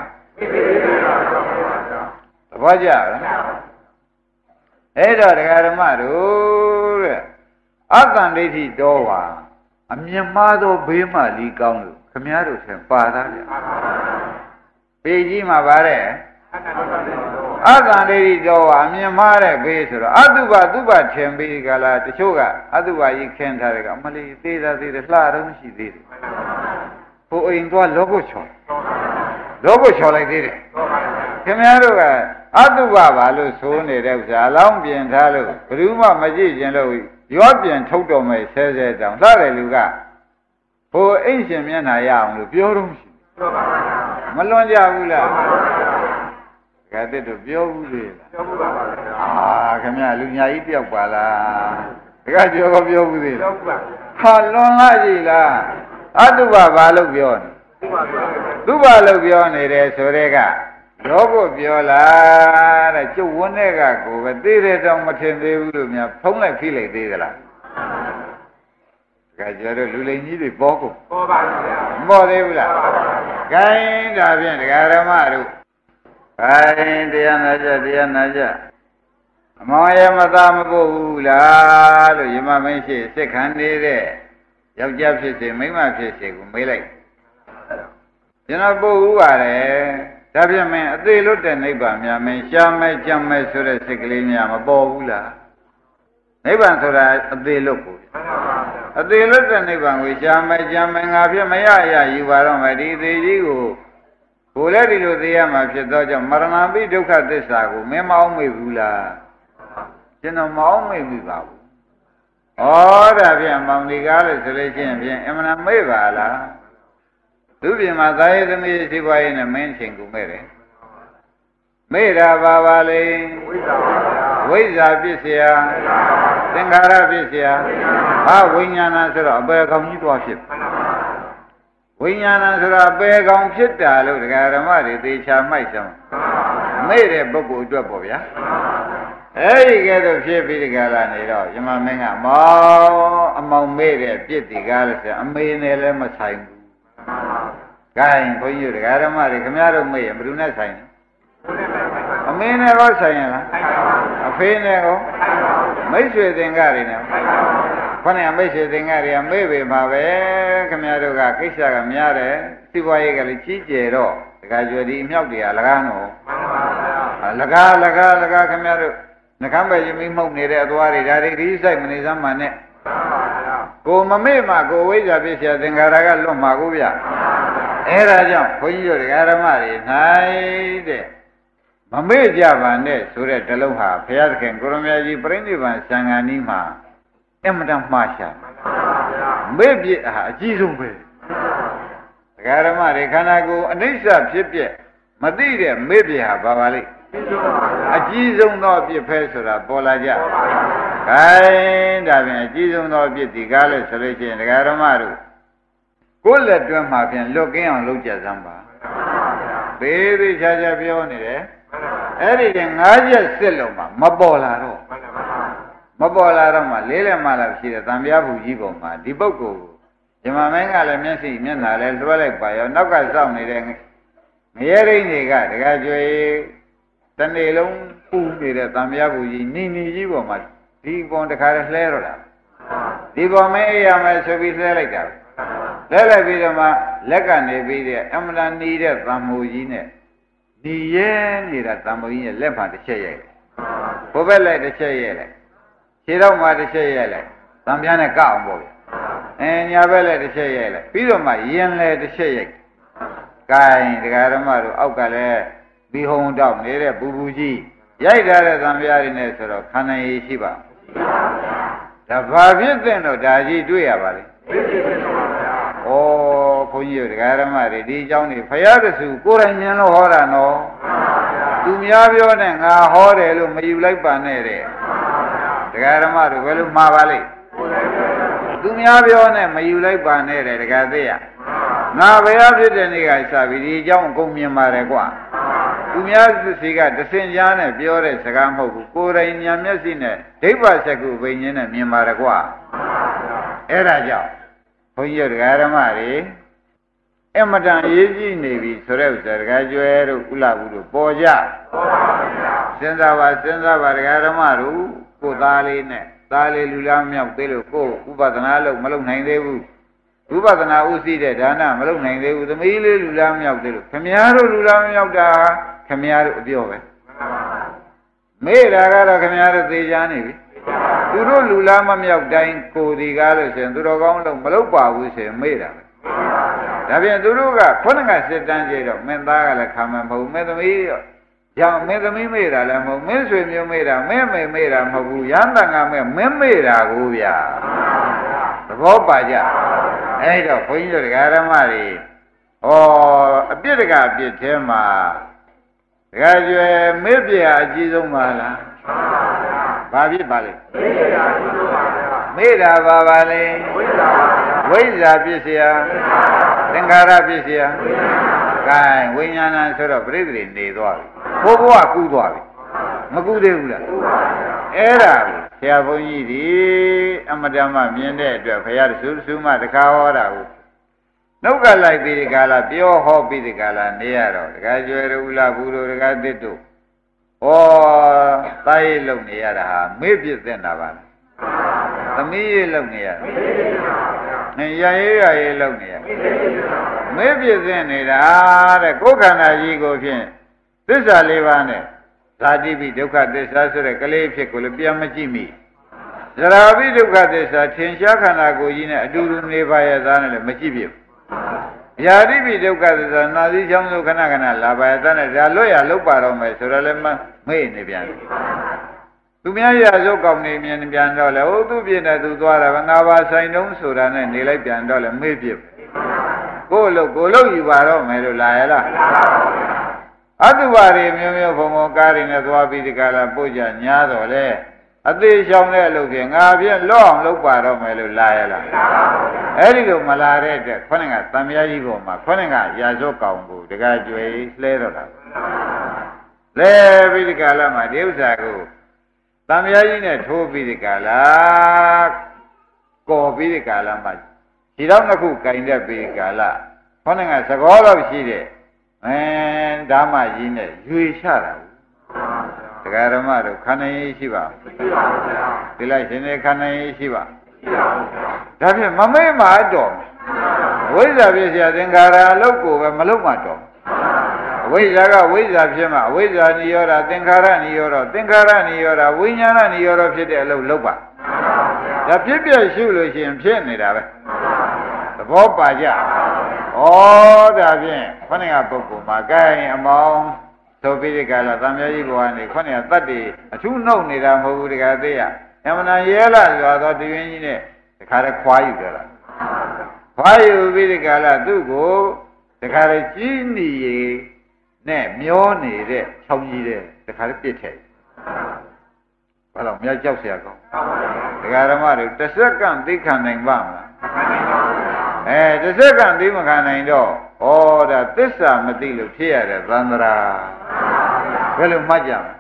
[SPEAKER 2] သဘောကျလားအဲ့တော့ဒကာဓမ္မတို့တဲ့အတ္တန်ဒိဋ္ဌိတော်ပါအမြင်မှားသောဘေးမှလီကောင်းလို့ခမည်းတော်ဆင်ပါသားဗျာပေကြီးမှာပါတဲ့အတ္တန်ဒိဋ္ဌိတော်ပါအမြင်မှားတဲ့ဘေးဆိုတော့အတုပသုပထင်ပြီးကြလားတချို့ကအတုပကြီးခင်းထားတယ်ကအမလီသေးတာသေးတယ်လှတော့ရှိသေးတယ်ဟိုအိမ်သွားလောကုချော်လောကုချော်လိုက်သေးတယ်ခင်ဗျားတို့ကအတုပပါလို့ဆိုနေတဲ့ဥစ္စာအလောင်းပြင်ထားလို့ဘယ်သူမှမကြည့်ကျင်လို့ရောပြန်ထုတ်တော်မယ်ဆဲဆဲတောင်လှတဲ့လူကဟိုအိမ်ရှင်မျက်နှာရအောင်လို့ပြောတော့ရှိမလွန်ကြဘူးလားကဲတဲ့တို့ပြောဘူးလေပြောဘူးပါပါအာခင်ဗျာလူညာကြီးတယောက်ပါလားတကကြောကပြောဘူးသေးလားပြောဘူးပါဟာလွန်လာကြီးလားအတုပဘာလို့ပြောနေသူ့ဘာလို့ပြောနေတယ်ဆိုတဲ့ကလောဘပြောလာတဲ့ကျုပ်ဝန်းတဲ့ကကိုပဲသိတဲ့တောင်မထင်သေးဘူးလို့များဖုံးလိုက်ဖိလိုက်သေးသလား cái giờ đó lũ lên như đi bỏ cũng bỏ đi là cái đã biết cái đó mà rồi cái đi ăn là gì đi ăn là gì mà em mà ta mà bố là rồi nhưng mà mình sẽ sẽ khăn đi đấy giáo giáo sẽ sẽ mấy mà sẽ sẽ cũng mấy lại cho nó bố à đấy đã biết mình đi lúc đấy này bạn nhà mình chăm mấy chăm mấy số đấy sẽ cái nhà mà bố là mấy bạn số đấy đi lúc đi lúc đấy này bạn người chăm mấy chăm mấy ngà phía mấy ai ai yêu vào mà đi đi đi của của lấy đi lúc đấy mà phía đó cho mà nó bị đâu cả thế sao của mấy máu mấy vụ là cho nó máu mấy vụ vào ó đã biết mong đi cả rồi lấy chuyện biết em nó mấy vào là thứ gì mà thấy thì mình chỉ vậy là mình xin cũng mấy đấy mấy ra vào vào lên với giá biết gì tiếng gara biết gì à với nhà nó sẽ là bé con như tôi biết với nhà nó sẽ là bé con biết đã lúc cái đó mà thì cha mấy xong mấy đấy bố cụ cho bố ya ấy cái đó biết biết cái là này rồi nhưng mà mình à mau mau mấy đấy biết thì cái là sẽ mấy này là mà sai cái có nhiều cái đó mà thì không nhớ đâu mấy mà đúng là sai mấy này có sai là phê này có mấy chuyện tình cảm này con này mấy chuyện tình cảm này mấy về mà về không nhớ đâu cả cái sao không nhớ đấy thì vậy cái là chỉ chế đó cái chuyện đi nhau đi à laga nó laga laga laga không nhớ đâu nó không phải mình mong này đấy tôi đi ra đi đi sai mình làm mà nè cô mà mấy mà cô ấy giờ biết chuyện tình cảm ra luôn mà cô biết ấy ra chứ không nhiều cái đó mà đi này đấy mà mấy giờ bạn đấy số đấy trả lâu hả phải là cái cô mấy gì bận đi bạn sang anh đi mà em đang mà sao mấy biết à chỉ dùng về cái đó mà để khán giả cô anh ấy sao biết biết mà đi đấy mấy biết à bà bà đi à chỉ dùng nó biết phải số là bỏ lại chứ cái đó là chỉ dùng nó biết thì cái là số đấy chứ cái đó mà rồi cô là chuyện mà phiền lúc cái ông lúc chơi sắm ba bé bé cha cha biểu này đấy ấy thì ngay giờ xí lâu mà mà bỏ lại rồi mà bỏ lại rồi mà lấy lại mà là gì đó tam bia phụ gì cũng mà đi bốc cô nhưng mà mấy ngày là miễn gì miễn nào là đuổi lại bài nó cái sao này đấy nghe đây này cái cái chuyện tân này luôn phụ này là tam bia phụ gì ni ni gì cũng mà đi bọn cái khai lấy rồi đó đi bọn mấy em ấy sẽ bị lấy lại cả lấy lại bây giờ mà lấy cái này bây giờ em là ni đấy tam mùi gì này đi ye ni là tam mùi gì lấy phải để chơi vậy bố bé lại để chơi vậy này chơi đâu mà để chơi vậy này tam bia này cao không bố nhà bé lại để chơi vậy này bây giờ mà yên lại để chơi vậy cái cái đó mà ốc cái này bị hôn đau này đấy bù bù gì vậy ra là tam bia này sao đó khăn này gì ba đã vào biết thế nào đã gì đuổi à ba đi ô phong nhiêu cái đó mà đi trong này phải ở cái sự cố gắng nhân nó hóa ra nó tu nhà biểu này ngà hóa đấy luôn mấy lấy bàn này đấy cái đó mà rồi luôn mà vào đi tu nhà biểu này mấy lấy bàn này đấy cái gì à ngà bây giờ biết thế này cái sao đi trong công nhân mà đấy quá tu nhà thì cái cái sinh ra này biểu đấy sẽ làm hậu cố gắng nhân nhất gì này đấy bao sẽ cố về nhân này miền mà đấy quá ấy là sao phong nhiêu cái đó mà đi em mà đang ý gì này bị số liệu giờ cái chuyện rồi u la u rồi bỏ ra sinh ra và sinh ra và cái đó mà rồi cô ta lên này ta lên lưu lam nhau tới rồi cô upasana lúc mà lúc này đây u upasana u si đấy đó na mà lúc này đây u thì mấy lưu lam nhau tới rồi khám nhà rồi lưu lam nhau đã khám nhà rồi biểu vậy mấy ra cái đó khám nhà rồi thế gian này tu rồi lưu lam nhau đánh cô đi cái rồi xem tu rồi con lúc mà lúc bảo u xem mấy ra đã biết tu rồi cả con cái sẽ đánh gì đâu mình ta cái là khám mà phụ mấy tụi mấy giờ mấy tụi mấy mấy ra là một mấy suy nhiều mấy ra mấy mấy mấy ra mà phụ dán ta ngà mấy mấy mấy ra cô bia có phải chứ ấy đó phải như cái đó mà đi ô biết cái biết thế mà cái chuyện mấy bia chỉ dùng mà là ba biết ba đi mấy ra ba ba đi với ra biết gì à tiếng gara biết gì à cái với nhà này sao đó biết gì này đó bố bố à cứu đó mà cứu được là အဲ့ဒါကိုဆရာဘုန်းကြီးဒီအမတမမြင်တဲ့အတွက်ဘုရားစုစုမှတခါဟောတာကိုနှုတ်ကလိုက်ပြီးဒီကလာပြောဟောပြီးဒီကလာနေရတော့တခါကျွယ်ရဦးလာဘူးတို့တခါသစ်တို့ဩတာရေးလုံနေရတာဟာမေ့ပြစ်တဲ့နာပါလားသမီးရေးလုံနေရတာနေရရေးရရေးလုံနေရမေ့ပြစ်တဲ့နေတာတဲ့ကိုယ်ခန္ဓာကြီးကိုဖြင့်သစ္စာလေးပါးနဲ့ဇာတိပိဒုက္ခသစ္စာဆိုတဲ့ကလေးဖြစ်ကိုလည်းပြန်မကြည့်မိဇရာပိဒုက္ခသစ္စာထင်ရှားခန္ဓာကိုယ်ကြီးနဲ့အတူတူနေပါရဲ့သားနဲ့လည်းမကြည့်ပြဗျာတိပိဒုက္ခသစ္စာနာသီချောင်းလို့ခဏခဏလာပါရဲ့သားနဲ့ဒါလွတ်ရလုတ်ပါတော့မယ်ဆိုတော့လည်းမေ့နေပြန်တယ်သူများရရုပ်ကောင်းနေမြင်ပြန်တော့လေဟိုသူပြင်းတဲ့သူသွားတာပဲငါပါဆိုင်တုံးဆိုတာနဲ့နေလိုက်ပြန်တော့လေမေ့ပြကိုယ်လို့ကိုယ်လို့ယူပါတော့မယ်လို့လာရလားအတုပါတွေမျိုးမျိုးဘုံဘုံကားတွေနဲ့သွားပြီးဒီကလာပို့ကြညားတော့လေအသေးချောင်းတဲ့အလုပ်ကြီးငါပြည့်လော့အောင်လုပ်ပါတော့မယ်လို့လာရလားအဲ့ဒီလိုမလာတဲ့အတွက်ခေါင်းကတံမြားကြီးပေါ်မှာခေါင်းကရာဇော့ကောင်ကိုတကကြွယ်လှဲတော့တာလဲပြီးဒီကလာမှာဒီဥစ္စာကိုတံမြားကြီးနဲ့ထိုးပြီးဒီကလာကော်ပြီးဒီကလာမှာခြေတော်နှစ်ခုကင်တဲ့ပြီးဒီကလာခေါင်းကသကောတော့ရှိတဲ့အဲဓမ္မကြီးနဲ့ရွေချတာတရားဓမ္မတို့ခန္ဓာရေးရှိပါမရှိပါဘူးဗျာဒီလိုက်ရှင်တဲ့ခန္ဓာရေးရှိပါမရှိပါဘူးဗျာဒါဖြင့်မမေ့မှာတော့ဝိဇ္ဇာဖြစ်เสียသင်္ခါရအလုပ်ကိုပဲမလုပ်မှတော့အဝိဇ္ဇာကဝိဇ္ဇာဖြစ်မှအဝိဇ္ဇာနိရောဓသင်္ခါရနိရောဓသင်္ခါရနိရောဓဝိညာဏနိရောဓဖြစ်တဲ့အလုပ်လုပ်ပါဒါဖြစ်ပြရှုလို့ရှိရင်ဖြစ်နေတာပဲသဘောပါကြဩဒါဖြင့်ခொနည်းကပုဂ္ဂိုလ်မှာကဲအမောင်းသို့ပြီးဒီကလာသံဃာကြီးဘဝနေခொနည်းကတတ်တည်အထူးနှုတ်နေတာမဟုတ်ဘူးဒီကသေးရအမှန်တန်ရဲလာစွာသောတည်ရင်းကြီးနဲ့တခါတည်းခွာယူကြတာခွာယူပြီးဒီကလာသူ့ကိုတခါတည်းကြီးနေရနဲ့မျောနေတဲ့ခြောက်ကြီးတဲ့တခါတည်းပြစ်ထည့်ဘာလို့မြောက်ကြောက်เสียကောင်းဒကာဓမ္မတွေတစ်စက္ကန့်သိခံနိုင်ပါမလားအဲတစ်စက္ကန့်သိမခံနိုင်တော့ဩဒါသစ္စာမသိလို့ဖြစ်ရတဲ့သန္တရာဘယ်လိုမှတ်ကြမ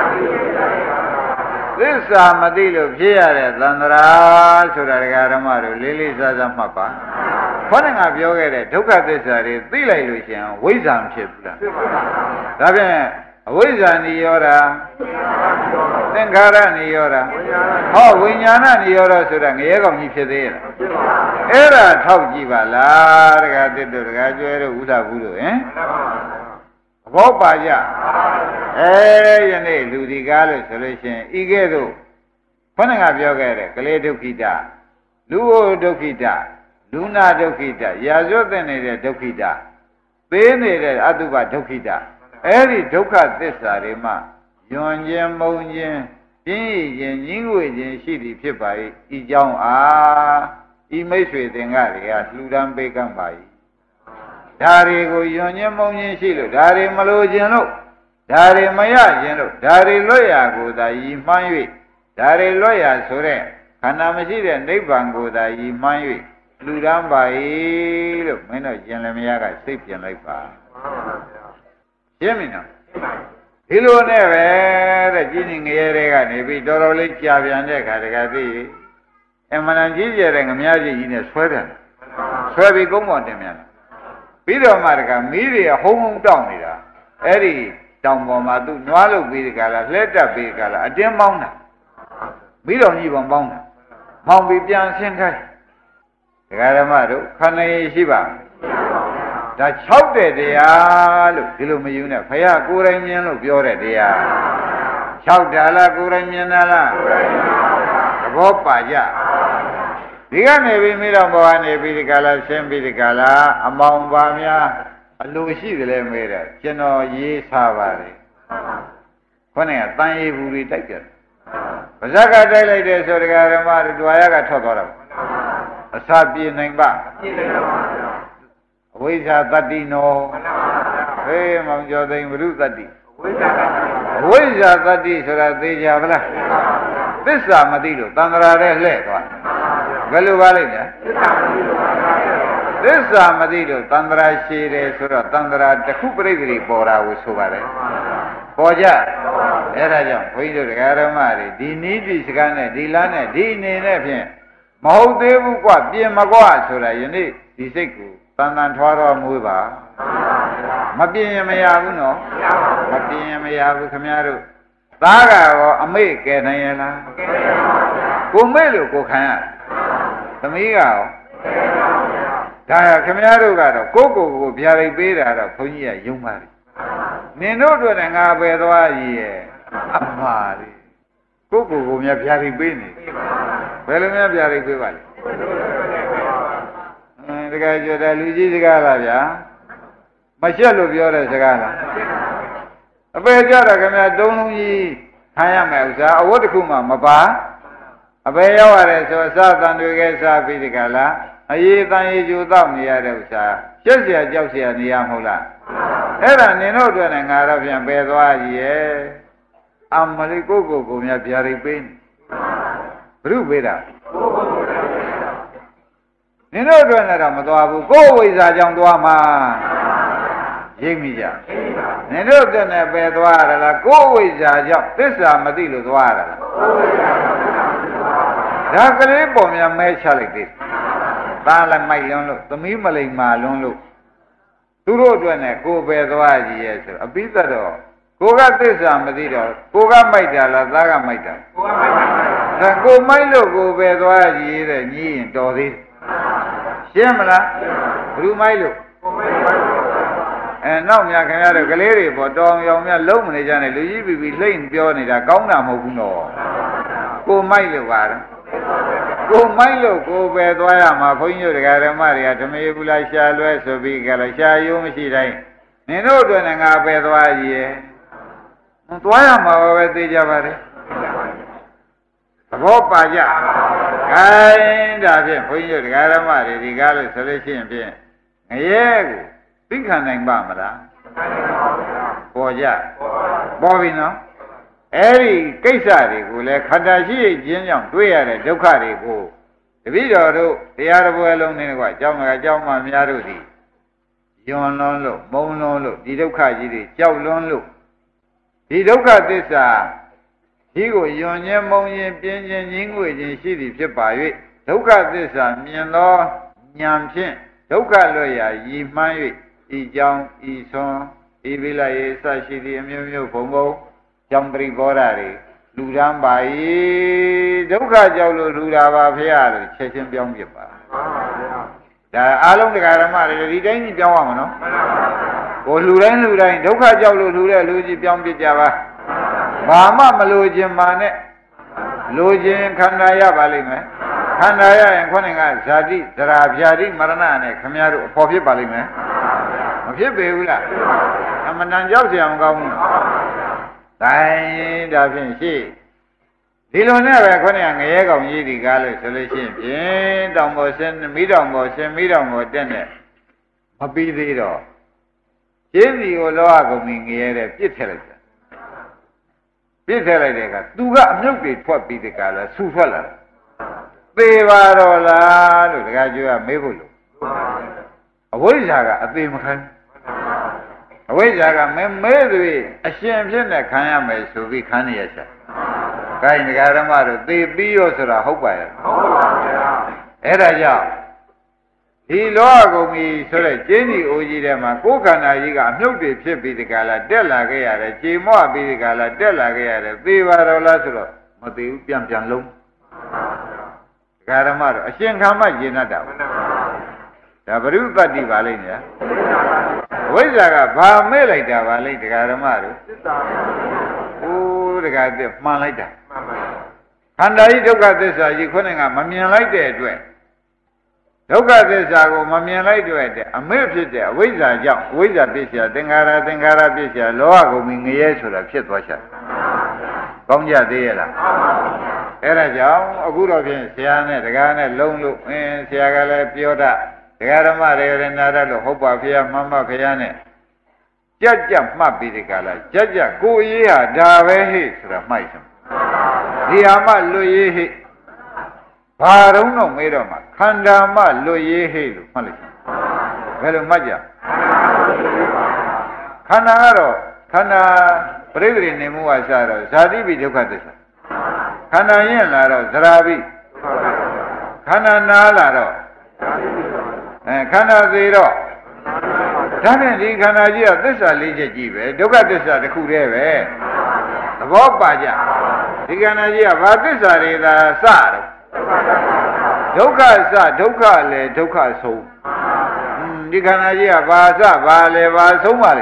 [SPEAKER 2] လဲသစ္စာမသိလို့ဖြစ်ရတဲ့သန္တရာဆိုတာဒကာဓမ္မတို့လေးလေးစားစားမှတ်ပါခေါင်းကပြောခဲ့တဲ့ဒုက္ခသစ္စာတွေသိလိုက်လို့ရှိရင်ဝိဇ္ဇာဖြစ်ဘူးလားဒါဖြင့်အဝိဇ္ဇာနိရောဓသင်္ခါရနိရောဓဟောဝိညာဏနိရောဓဆိုတာငရဲကောင်ကြီးဖြစ်သေးရဲ့အဲ့ဒါထောက်ကြည့်ပါလားတခါတစ်တို့တခါကျွဲတို့ဥဒ္ဒဘူးတို့ဟင်သဘောပါကြအဲယနေ့လူဒီကားလို့ဆိုလို့ရှိရင်ဤကဲ့သို့ခေါင်းကပြောခဲ့တဲ့ကလေးဒုက္ခိတလူဝဒုက္ခိတလူနာဒုက္ခိတရာဇဝတ်နေတဲ့ဒုက္ခိတသေးနေတဲ့အတုပဒုက္ခိတအဲ့ဒီဒုက္ခသစ္စာတွေမှာယွန်ခြင်းမုံခြင်းပြင်းရခြင်းညှင်းငွေခြင်းရှိသည်ဖြစ်ပါ၏ဤကြောင့်အားဤမိတ်ဆွေသင်္ကတွေကလှူဒန်းပေးကမ်းပါ၏ဒါတွေကိုယွန်ခြင်းမုံခြင်းရှိလို့ဒါတွေမလိုခြင်းလို့ဒါတွေမရခြင်းလို့ဒါတွေလွတ်ရာကိုသာယီမှန်း၍ဒါတွေလွတ်ရာဆိုတဲ့ခန္ဓာမရှိတဲ့နိဗ္ဗာန်ကိုသာယီမှန်း၍လှူဒန်းပါ၏လို့မင်းတို့ကျင်လျာကစိတ်ပြင်လိုက်ပါရှင်းပြီနော်ဒီလိုနဲ့ပဲတဲ့ကြီးနေငရဲတွေကနေပြီးတော်တော်လေးကြာပြန်တဲ့ခါတကသိအမှန်တန်ကြီးကျယ်တဲ့ငမည်းကြီးကြီးနဲ့ဆွဲပြန်ဆွဲပြီးကုန်းပေါ်တင်ပြန်ပြီးတော့မှတကမီးတွေဟုံးဟုံးတောက်နေတာအဲ့ဒီတောင်ပေါ်မှာသူနွားလုပ်ပြီးဒီကလာလှဲတက်ပြီးကလာအတင်းပေါင်းတာမီးတော်ကြီးပေါ်ပေါင်းတာမောင်းပြီးပြန်ဆင်းခိုင်းဒကာဓမ္မတို့ခန္ဓာရည်ရှိပါဒါ၆တဲ့တရားလို့ဒီလိုမယူနဲ့ဖယားကိုယ်တိုင်မြင်လို့ပြောတဲ့တရား၆တာလားကိုယ်တိုင်မြင်တာလားသဘောပါကြဒီကနေပြီးမိတော့ဘဝနေပြီးဒီကလာရှင်းပြီးဒီကလာအမောင်ပါများအလိုရှိတယ်လဲမေးတယ်ကျွန်တော်ရေးထားပါတယ်ခေါင်းကတန်ရေးဘူးတွေတိုက်တယ်ပါဇက်ကတိုက်လိုက်တယ်ဆိုဒကာဓမ္မတို့တွာရကထွက်သွားတော့အစာပြေနိုင်ပါပြေနိုင်ပါဘူးအဝိဇ္ဇာတတ္တိနောဟေးမောင်ကျော်သိန်းဘုရုတတ္တိဝိဇ္ဇာတတ္တိဝိဇ္ဇာတတ္တိဆိုတာသိကြပါလားသစ္စာမသိလို့တန်ត្រာတဲ့လှဲ့သွားဘယ်လိုပါလိမ့်မယ်သစ္စာမသိလို့တန်ត្រာရှိတယ်ဆိုတော့တန်ត្រာတစ်ခုပြိတ္တိပေါ်တာကိုဆိုပါတယ်ပေါ်ကြအဲ့ဒါကြောင့်ခွင်းတို့တရားဓမ္မတွေဒီနည်းဒီစကားနဲ့ဒီလမ်းနဲ့ဒီအနေနဲ့ဖြင့်မဟုတ်သေးဘူးကွပြင်မကွဆိုတာယနေ့ဒီစိတ်ကိုတန်တန်ထွားတော်မူပါမပြင်ရင်မရဘူးနော်မပြင်ရင်မရဘူးခင်ဗျားတို့သားကရောအမေကယ်နိုင်ရလားကိုမေ့လို့ကိုခံရသမီးကရောဒါရခင်ဗျားတို့ကတော့ကိုကိုကိုဗျာဒိတ်ပေးတာတော့ခွန်ကြီးကယုံပါလိနင်တို့တို့နဲ့ငါပဲသွားရည်ရဲ့အမှားလေကိုကိုကိုများဗျာဒိတ်ပေးနေဘယ်လိုများဗျာဒိတ်ပေးပါလဲအင်းတကယ်ကြတဲ့လူကြီးစကားလားဗျာမရှက်လို့ပြောတဲ့စကားလားအပေကြတော့ခင်ဗျာတုံးလုံးကြီးခံရမယ်ဥစ္စာအဝတ်တစ်ခုမှမပါအပေရောက်ရတယ်ဆိုအစတန်တွေကစားပြီးဒီကလာအရေးတန်ရေးကြိုတော့နေရတဲ့ဥစ္စာရှက်เสียကြောက်เสียနေရမဟုတ်လားအဲ့ဒါနင်တို့အတွက်နဲ့ငါတော့ပြန်ပယ်သွားကြီးရဲ့အမလေးကိုကိုကိုများဗျာဒိတ်ပေးနေဘုရုပေးတာနင်တို့အတွက်နဲ့တော့မသွားဘူးကိုယ်ဝိဇ္ဇာကြောင့်သွားမှာရိပ်မိကြနင်တို့အတွက်နဲ့ပယ်သွားရလားကိုယ်ဝိဇ္ဇာကြောင့်သစ္စာမသိလို့သွားရလားဒါကလေးပေါ်များမဲချလိုက်သေးသားလည်းမိုက်လွန်းလို့သမီးမလိမ္မာလွန်းလို့သူတို့အတွက်နဲ့ကိုယ်ပယ်သွားကြီးရဲ့ဆိုအပိသက်တော့ကိုကသစ္စာမသိတော့ကိုကမိုက်တာလားသားကမိုက်တာကိုကမိုက်တာဒါကိုမိုက်လို့ကိုပယ်သွားကြီးတဲ့ညီးရင်တော်သေးရှင်းမလားဘယ်သူမိုက်လို့အဲနောက်မြခင်ရတဲ့ကလေးတွေပေါ်တော်အောင်ရောင်များလုံးမနေကြနဲ့လူကြီးပြီးပြီးလှိမ့်ပြောနေတာကောင်းတာမဟုတ်ဘူးနော်ကိုမိုက်လို့ပါတော့ကိုမိုက်လို့ကိုပဲသွားရမှာဘုန်းကြီးတို့တရားဓမ္မတွေကဓမေဘူးလားရှာလွဲဆိုပြီးကြလားရှာယုံမရှိတိုင်းနင်တို့အတွက်နဲ့ငါပဲသွားရည်ရဲ့သွားရမှာပဲသိကြပါလေသဘောပါကြခိုင်းဒါဖြင့်ဘုန်းကြီးတို့တရားဓမ္မတွေဒီကားလို့ဆိုလို့ရှိရင်ဖြင့်ငရဲကိုသိခံနိုင်ပါမလားပေါ်ကြပေါ်ပြီနော်အဲ့ဒီကိစ္စတွေကိုလည်းခန္ဓာရှိခြင်းကြောင့်တွေ့ရတဲ့ဒုက္ခတွေကိုတပည့်တော်တို့တရားတော်ပွဲလုံးနဲ့ကွာအကြောင်းကအကြောင်းမှများတို့သည်ယွန်လွန်းလို့မုံလွန်းလို့ဒီဒုက္ခကြီးတွေကြောက်လွန်းလို့ဒီဒုက္ခသစ္စာဒီကိုယွန်ခြင်းမုံခြင်းပြင်းခြင်းငြင်းငွေခြင်းရှိသည်ဖြစ်ပါ၍ဒုက္ခသစ္စာမြင်သောဉာဏ်ဖြင့်ဒုက္ခလွတ်ရာရည်မှန်း၍ဤကြောင့်ဤဆွန်ဤဝိလယေစရှိသည့်အမျိုးမျိုးဘုံဘုံကြောင့်ပရိဘောဓာတွေလူရန်ပါ၏ဒုက္ခကြောင့်လို့လူတာပါဖေရလို့ချက်ချင်းပြောင်းပြပါဒါအားလုံးတရားဓမ္မတွေဒီတိုင်းကြီးပြောင်းရမှာနော်ကိုလူတိုင်းလူတိုင်းဒုက္ခကြောင့်လို့လူတဲ့လူကြီးပြောင်းပြကြပါဘာမှမလိုခြင်းမာနဲ့လိုခြင်းခန္ဓာရပါလိမ့်မယ်ခန္ဓာရရင်ခေါင်းကဇာတိဇရာဗျာတိမရဏနဲ့ခမည်းတော်အဖို့ဖြစ်ပါလိမ့်မယ်မဖြစ်ပေဘူးလားအမှန်တန်ကြောက်ကြံမကောင်းဘူးတိုင်းဒါဖြင့်ရှိဒီလိုနဲ့ပဲခေါင်းကငရဲကောင်ကြီးဒီကားလို့ဆိုလို့ရှိရင်ဖြင့်တောင်ပေါ်ဆင်းမိတောင်ပေါ်ဆင်းမိတောင်ပေါ်တက်နဲ့မပြီးသေးတော့ရှင်းစီကိုလောကကုန်ပြီးငရဲတဲ့ပြစ်ထည့်လိုက်တာပြစ်ထည့်လိုက်တဲ့ကသူကအမြုပ်တွေထွက်ပြီးဒီကားလဲဆူထွက်လာတယ်သေပါတော့လားလို့တခါကျွေးကမေးဖို့လို့အဝိဇ္ဇာကအသေးမခံအဝိဇ္ဇာကမဲမဲသွေးအရှင်ဖြစ်နေခံရမယ်ဆိုပြီးခံနေရချက်။ခိုင်းဒကာဓမ္မတို့သေပြီးရောဆိုတာဟုတ်ပါရဲ့။ဟုတ်ပါဗျာ။အဲ့ဒါကြောင့်ဒီလောကကုန်ပြီဆိုတဲ့ကျင်းဒီအိုကြီးထဲမှာကိုယ်ခန္ဓာကြီးကအမြုပ်တွေဖြစ်ပြီးဒီကလာတက်လာခဲ့ရတယ်။ကြေမွပြီးဒီကလာတက်လာခဲ့ရတယ်။သေပါတော့လားဆိုတော့မသေဘူးပြန်ပြန်လုံး။ဒကာဓမ္မတို့အရှင်ခံမှကျင်တတ်တာ။ဒါဘုရုပတ္တိပါလိမ့်မယ်ဝိဇ္ဇာကဘာမဲ့လိုက်တာပါလိမ့်တရားဓမ္မတို့သစ္စာအိုးတရားသစ္မှန်လိုက်တာခန္ဓာဤဒုက္ခသစ္စာကြီးခုနကမမြင်လိုက်တဲ့အတွက်ဒုက္ခသစ္စာကိုမမြင်လိုက်တဲ့အမဲ့ဖြစ်တဲ့အဝိဇ္ဇာကြောင့်ဝိဇ္ဇာဖြစ်เสียသင်္ခါရသင်္ခါရဖြစ်เสียလောကကုန်ပြီးငရဲဆိုတာဖြစ်သွားချင်ကောင်းကြသေးရဲ့လားအဲ့ဒါကြောင့်အခုတော့ဖြင့်ဆရာနဲ့တရားနဲ့လုံးလို့အင်းဆရာကလည်းပြောတာတရားဓမ္မတွေရနာရလို့ဟုတ်ပါဖေရမှန်ပါဖေရနဲ့ကြက်ကြက်မှတ်ပြီးဒီကလာကြက်ကြက်ကိုရေးဟာဒါပဲဟိဆိုတာမှိုက်စမ်းဒီဟာမှလွတ်ရေးဟိဘာတုံးတော့မေးတော့မှခန္ဓာမှလွတ်ရေးဟိလို့မှတ်လိုက်ဘယ်လိုမှတ်ကြခန္ဓာကတော့ခန္ဓာပရိသေနေမှုဝါစတော့ဇာတိပိဒုက္ခသစ္စာခန္ဓာရင်လာတော့သရာပိခန္ဓာနာလာတော့အဲခန္ဓာသေးတော့ဒါဖြင့်ဒီခန္ဓာကြီးကသစ္စာလေးချက်ကြီးပဲဒုက္ခသစ္စာတစ်ခုတည်းပဲသဘောပါကြဒီခန္ဓာကြီးကဘာသစ္စာတွေသာစတော့ဒုက္ခစဒုက္ခလည်းဒုက္ခဆုံးဒီခန္ဓာကြီးကဘာစဘာလဲဘာဆုံးပါလဲ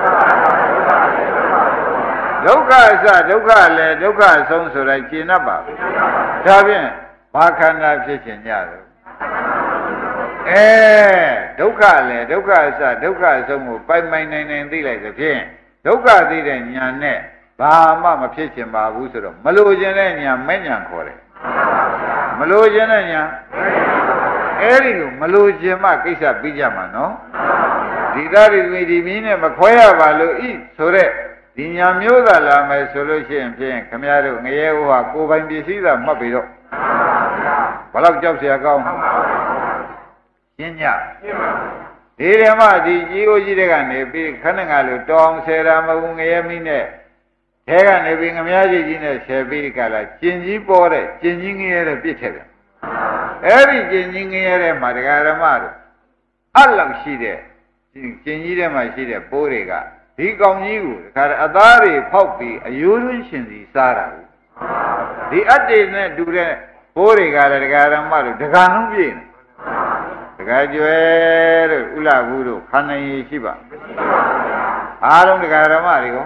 [SPEAKER 2] ဒုက္ခစဒုက္ခလည်းဒုက္ခဆုံးဆိုလိုက်ကျင်납ပါဘူးဒါဖြင့်ဘာခန္ဓာဖြစ်ခြင်းညတော့အဲဒုက္ခလည်းဒုက္ခစဒုက္ခဆုံးကိုပိုင်ပိုင်နိုင်နိုင်သိလိုက်သဖြင့်ဒုက္ခသိတဲ့ညာနဲ့ဘာမှမဖြစ်ခြင်းပါဘူးဆိုတော့မလိုခြင်းတဲ့ညာမဲ့ညာခေါ်တယ်မလိုခြင်းတဲ့ညာအဲ့ဒီလိုမလိုခြင်းမှကိစ္စပြီးကြမှာနော်ဒီသားတွေဒီမင်းနဲ့မခွဲရပါလို့ဤဆိုတဲ့ဒီညာမျိုးသာလာမယ်ဆိုလို့ရှိရင်ဖြင့်ခမရတို့ငရဲဥဟာကိုယ်ပိုင်ပစ္စည်းသာမှတ်ပြီးတော့ဘလောက်ကြောက်เสียကောင်းရှင်းညဒီဓမ္မဒီကြီးကိုကြီးတဲ့ကနေပြီးခဏငါလို့တောင်းဆယ်တာမဟုတ်ငရဲမိနဲ့ထဲကနေပြီးငမည်းကြီးကြီးနဲ့ဆယ်ပြီးကလာကျင်ကြီးပေါ်တဲ့ကျင်ကြီးငရဲတဲ့ပြစ်ထည့်ပြန်အဲ့ဒီကျင်ကြီးငရဲတဲ့မှာဒကာဓမ္မတို့အဲ့လောက်ရှိတဲ့ကျင်ကြီးထဲမှာရှိတဲ့ပိုးတွေကဒီကောင်ကြီးကိုဒကာအသားတွေဖောက်ပြီးအယိုးသွင်းရှင်စီစားတာဒီအတ္တေနဲ့တူတဲ့ပိုးတွေကလည်းဒကာဓမ္မတို့ဒကာလုံးပြည့်နေဒကာကျွဲတို့ဥလဘူးတို့ခန္ဓာရည်ရှိပါအားလုံးဒကာဓမ္မတွေကို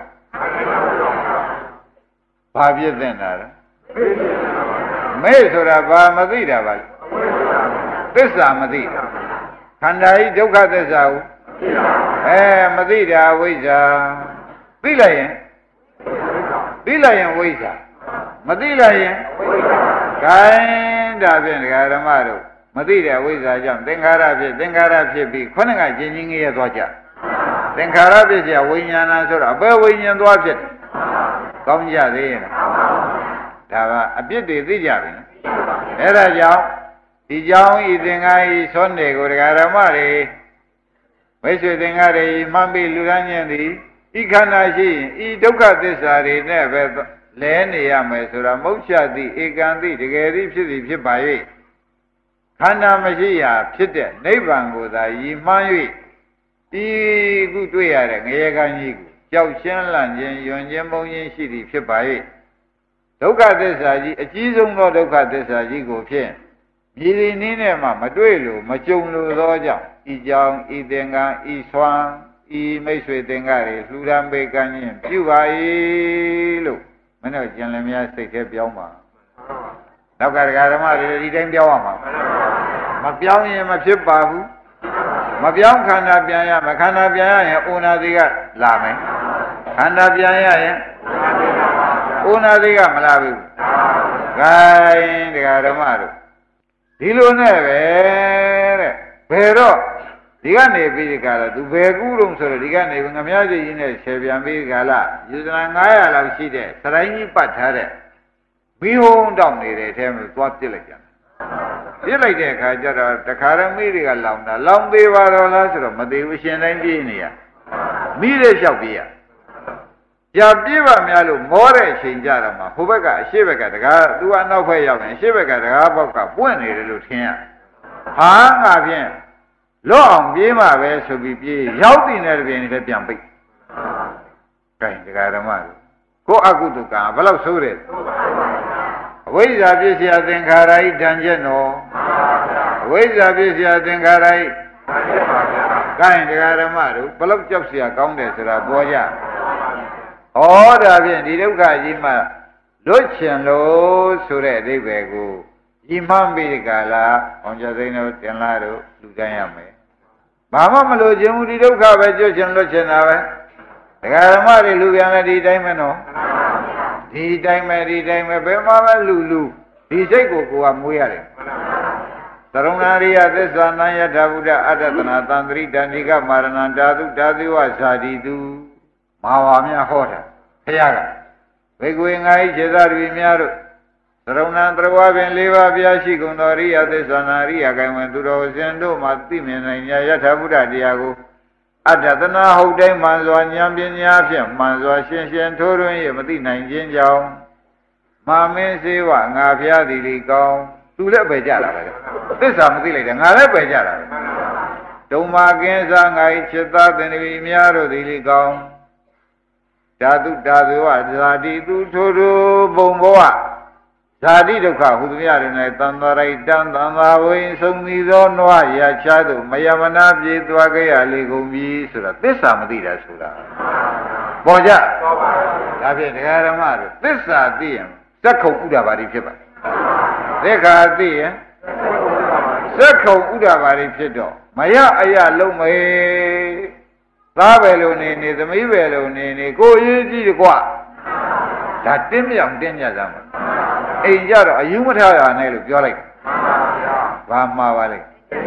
[SPEAKER 2] ဘာပြည့်တဲ့နာလဲမေ့ဆိုတာဘာမသိတာပါလဲသစ္စာမသိတာခန္ဓာဤဒုက္ခသစ္စာကိုအဲမသိတာဝိဇ္ဇာသိလိုက်ရင်သိလိုက်ရင်ဝိဇ္ဇာမသိလိုက်ရင်ဂိုင်းဒါဖြင့်ဒကာဓမ္မတို့မသိတဲ့ဝိဇ္ဇာကြောင့်သင်္ခါရဖြစ်သင်္ခါရဖြစ်ပြီးခုနကကျင်ချင်းငရဲသွားကြသင်္ခါရဖြစ်เสียဝိညာဏဆိုတော့အပေဝိညာဉ်သွားဖြစ်တယ်ကောင်းကြသေးရဲ့ဒါကအပြစ်တွေသိကြပြီအဲ့ဒါကြောင့်ဒီကြောင့်ဤသင်္ခါဤသောနေကိုဒကာဓမ္မတွေမိတ်ဆွေသင်္ခါတွေမှန်ပြီးလူရန်ခြင်းသည်ဤခန္ဓာရှိရင်ဤဒုက္ခသစ္စာတွေနဲ့ပဲလဲနေရမယ်ဆိုတာမုတ်ချသည်ဧကံသည်တကယ်သည်ဖြစ်သည်ဖြစ်ပါ၍ခန္ဓာမရှိရာဖြစ်တဲ့နိဗ္ဗာန်ကိုသာရည်မှန်း၍ဒီခုတွေ့ရတဲ့ငရေကံကြီးကိုကြောက်ရှင်းလန့်ခြင်းယွန်ခြင်းပုံခြင်းရှိသည်ဖြစ်ပါ၍ဒုက္ခသစ္စာကြီးအကြီးဆုံးသောဒုက္ခသစ္စာကြီးကိုဖြင့်မြေဒီနည်းနဲ့မှမတွေ့လို့မကြုံလို့သောကြောင့်ဤကြောင့်ဤသင်္ကန်းဤဆွမ်းဤမိတ်ဆွေသင်္ကန်းတွေလှူဒန်းပေးကမ်းခြင်းပြုပါ၏လို့မင်းတို့ကျင်လင်များစိတ်ထဲပြောင်းပါနောက်ကဒကာဓမ္မတွေဒီတိုင်းပြောင်းရမှာမပြောင်းရင်မဖြစ်ပါဘူးမပြောင်းခန္ဓာပြန်ရမခန္ဓာပြန်ရရင်ဩနာတိကလာမယ်ခန္ဓာပြန်ရရင်ဩနာတိကမလာဘူး gain ဒကာဓမ္မတို့ဒီလိုနဲ့ပဲတဲ့ဘယ်တော့ဒီကနေပြီးဒီကလာသူဘယ်ကူးလုံးဆိုတော့ဒီကနေငမည်းကြီးကြီးနဲ့ဆယ်ပြန်ပြီးဒီကလာယူဇနာငါးရာလောက်ရှိတဲ့စရိုင်းကြီးပတ်ထားတဲ့ဘီဟုံးတောက်နေတဲ့အဲမှာသွားပြစ်လိုက်ကြတယ်ပြစ်လိုက်တဲ့အခါကျတော့တခါရမိတွေကလောင်တာလောင်သေးပါတော့လားဆိုတော့မသေးဘူးရှင်တိုင်းပြေးနေရမိတဲ့လျှောက်ပြေးရကြာပြေးပါများလို့မောတဲ့အချိန်ကြတော့မှဟိုဘက်ကအရှေ့ဘက်ကတကားသူကနောက်ဘက်ရောက်ရင်အရှေ့ဘက်ကတကားဘောက်ကပွင့်နေတယ်လို့ထင်ရဟာငါဖြင့်လော့အောင်ပြေးမှပဲဆိုပြီးပြေးရောက်တည်နေတဲ့ပြင်နဲ့ပြန်ပိတ်ကဲဒကာဓမ္မကိုအကုသကဘယ်လောက်ဆိုးတယ်အဝိဇ္ဇာပြည့်စရာသင်္ခါရဤတန်ကျက်တော်အဝိဇ္ဇာပြည့်စရာသင်္ခါရဤကဲဒကာဓမ္မတို့ဘယ်လောက်ကြောက်စရာကောင်းတယ်ဆိုတာပြောကြဩဒါဖြင့်ဒီဒုက္ခကြီးမှလွတ်ချင်လို့ဆိုတဲ့အဓိပ္ပာယ်ကိုဤမှန်ပြီးဒီကလာအောင်ကြသိန်းတို့တင်လာတို့လူတိုင်းရမယ်ဘာမှမလို့ခြင်းဘူးဒီဒုက္ခပဲကျွတ်ချင်လွတ်ချင်တာပဲဒကာဓမ္မတွေလူပြန်လည်းဒီတိုင်းပဲနော်ဒီတိုင်းပဲဒီတိုင်းပဲဘယ်မှာပဲလူလူဒီစိတ်ကိုကိုကမွေးရတယ်သရုံနာရိယသစ္စာနာယထာဘုဒ္ဓအတ္တသနာသံသရိတန္တိကမာရဏံဓာတုဓာတိဝဇာတိတုမာဝါများဟောတာခရကဘေကွေငါဤခြေသားတွေများတို့သရုံနာသရဝပင်၄ပါးဘုရားရှိကုန်သောရိယသစ္စာနာရိယကံဝင်သူတော်စင်တို့မှသိမြင်နိုင်ညာယထာဘုဒ္ဓတရားကို Adadana Hode Manzwa Nyambinya Pia Manzwa Shen Shen Torun Yamati Nanjin Jao Mamin Sewa Ngapia Dili Gao Tule Bejala This Amati Lady Ngale Bejala Doma Genza Ngai Cheta Deni Miaro Dili Gao Dadu Dadu Zadi Du Turu Bomboa Zadi Duka Hudumiarine Tandarai Dan Tandawi Sumnido Noa Yachadu Mayamana Bidwagaya Ligumi Sura This Amati Sura Boja David Garamar This Adium Sako Udabari Pipa Deka Adi Sako Udabari Pido Maya Aya Lume Raveluni, the Miveluni, go Yuji Gua. That dim young Dinya Zaman. A yard, a human hair, nail of your leg. Rama Valley.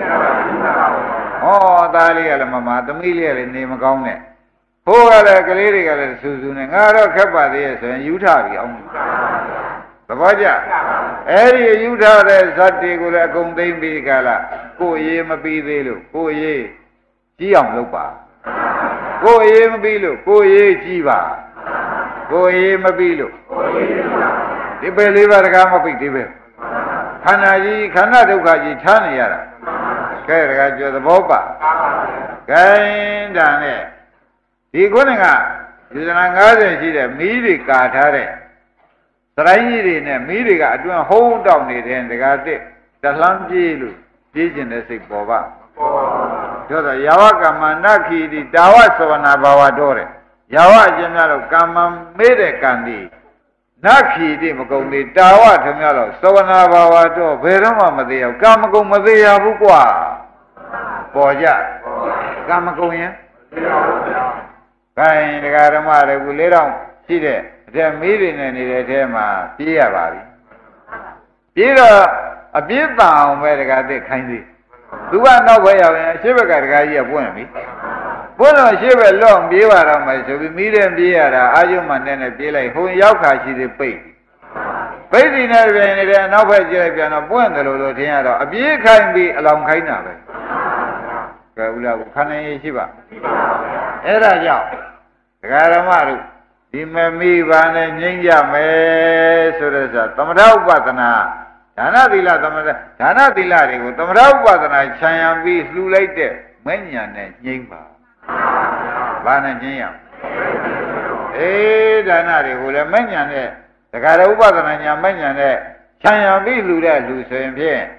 [SPEAKER 2] Oh, Dali Alamama, the Milia in Nimagone. Poor Alagalical Susan and Ara Kapadias and Utah. The Baja. Eri Utah, Sati Gulacum Baby Gala. Go ye, Mabilu, go ye. Giam Lupa. Go ye Mabilu, go ye Jiva. Go ye Mabilu. The believer Gama Pitive. Kanaji, Kanadukaji, Taniara. Karaja the Boba. Gain Dane. The Guninga. You can see the Miri Katare. Sarai in a Miriga doing hold down it and the Gati. The Lamjilu. Teaching the sick Boba. So the Yawaka Manaki, the Dawa Savana Bavadore. Yawa General Kamam Mede Kandi. Naki Dimakondi, Dawa Tamelo, Savana Bavado, Verama Madia, Kamako Madia Bukwa. Boja. Kamakoya. Kain the Garamara will lay down, see there, their meeting and the Tema, Pia Babi. Pira a bit down where they got the kindly. Do I know where I shiver got a guy upon me? Bueno, shiver long, be around myself, we meet and be at a Ayuman and a Pila, who Yauka she the baby. Baby never any and now where you have a one the Lord Tiana, a big kind be along kind of it. Gavula Kane Shiva. Era Yao. Garamaru. Dimami Vane Ninja Me Surasa. Tamarau Batana. Dana Dila Tamara. Dana Dilari. Tamarau Batana. Chayam be slew like that. Menyan and Yimba. Vana Jim. Eh, Danari, who a menyan. The Garaubatana Yamanian. Chayam be slew that loose and Pien.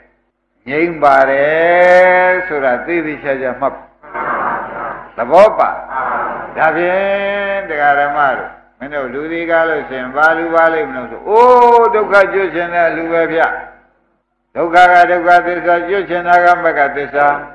[SPEAKER 2] Yimbare Surati Shajamap. The Bopa. Davin, the Garamaru. Meno Ludi Galus and Valu Valley. Oh, Doka Jusena Luvia. Doka Doka Tessa Jusena Gamakatessa.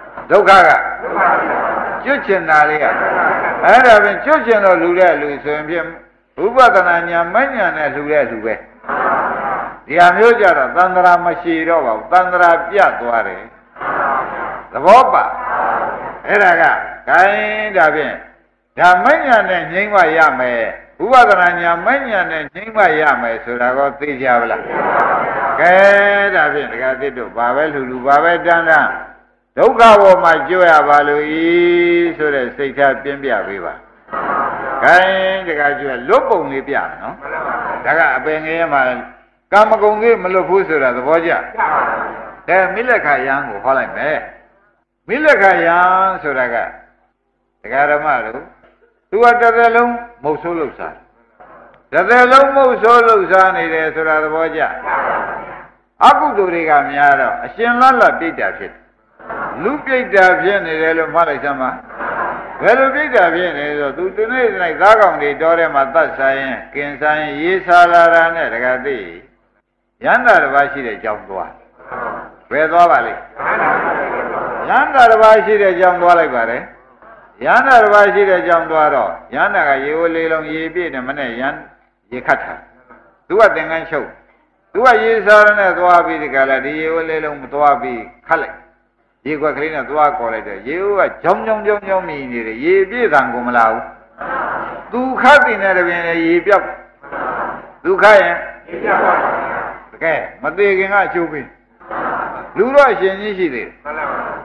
[SPEAKER 2] Doka Jusenalia. I have been Jusena Luda Luz and him. Ubatananya Manyan as Luda Lube. The Amuja, Tandra Mashiro, Tandra Piatuare. The Boba. Eraga, kind of it. Yamanyan and Jingwa Yame, who was an Yamanyan and Jingwa Yame, so I got three Javla. Kind of it, got it to Babel, who Babel Dana. Doka my Joya Valui, so that state had been Bia River. Kind of got you a look only piano. Daga Bengaman. Kamagongi Malopusura, the Boja. There Milaka Yang who call him there. Milaka Yang Suraga. The Garamaru. Two at the loom, Mosulusa. The loom Mosulusan is Sura the Boja. Abu Duriga Miara, a Shinlala did that shit. Look like the Vian is Elo Marisama. Well, big Vian is to tonight like Dagam, the Dore Matasai, Kinsan, Yisala, and Gadi. Yanda Vashi de Jambua. Where's all valley? Yanda Vashi de Jambua Bare. Yanda Vashi de Jambuaro. Yanda, you will lay long ye be the money, Yan, ye cut her. Do a thing and show. Do a ye saran as Wabi the Galadi, you will lay long to Wabi Kale. You go clean as Wa college. You are Jom Jom Jom Jom me, ye be Zangumalau. Do cut in a ye be up. Do Kaya. Okay, Madigan, I should be. Lura, she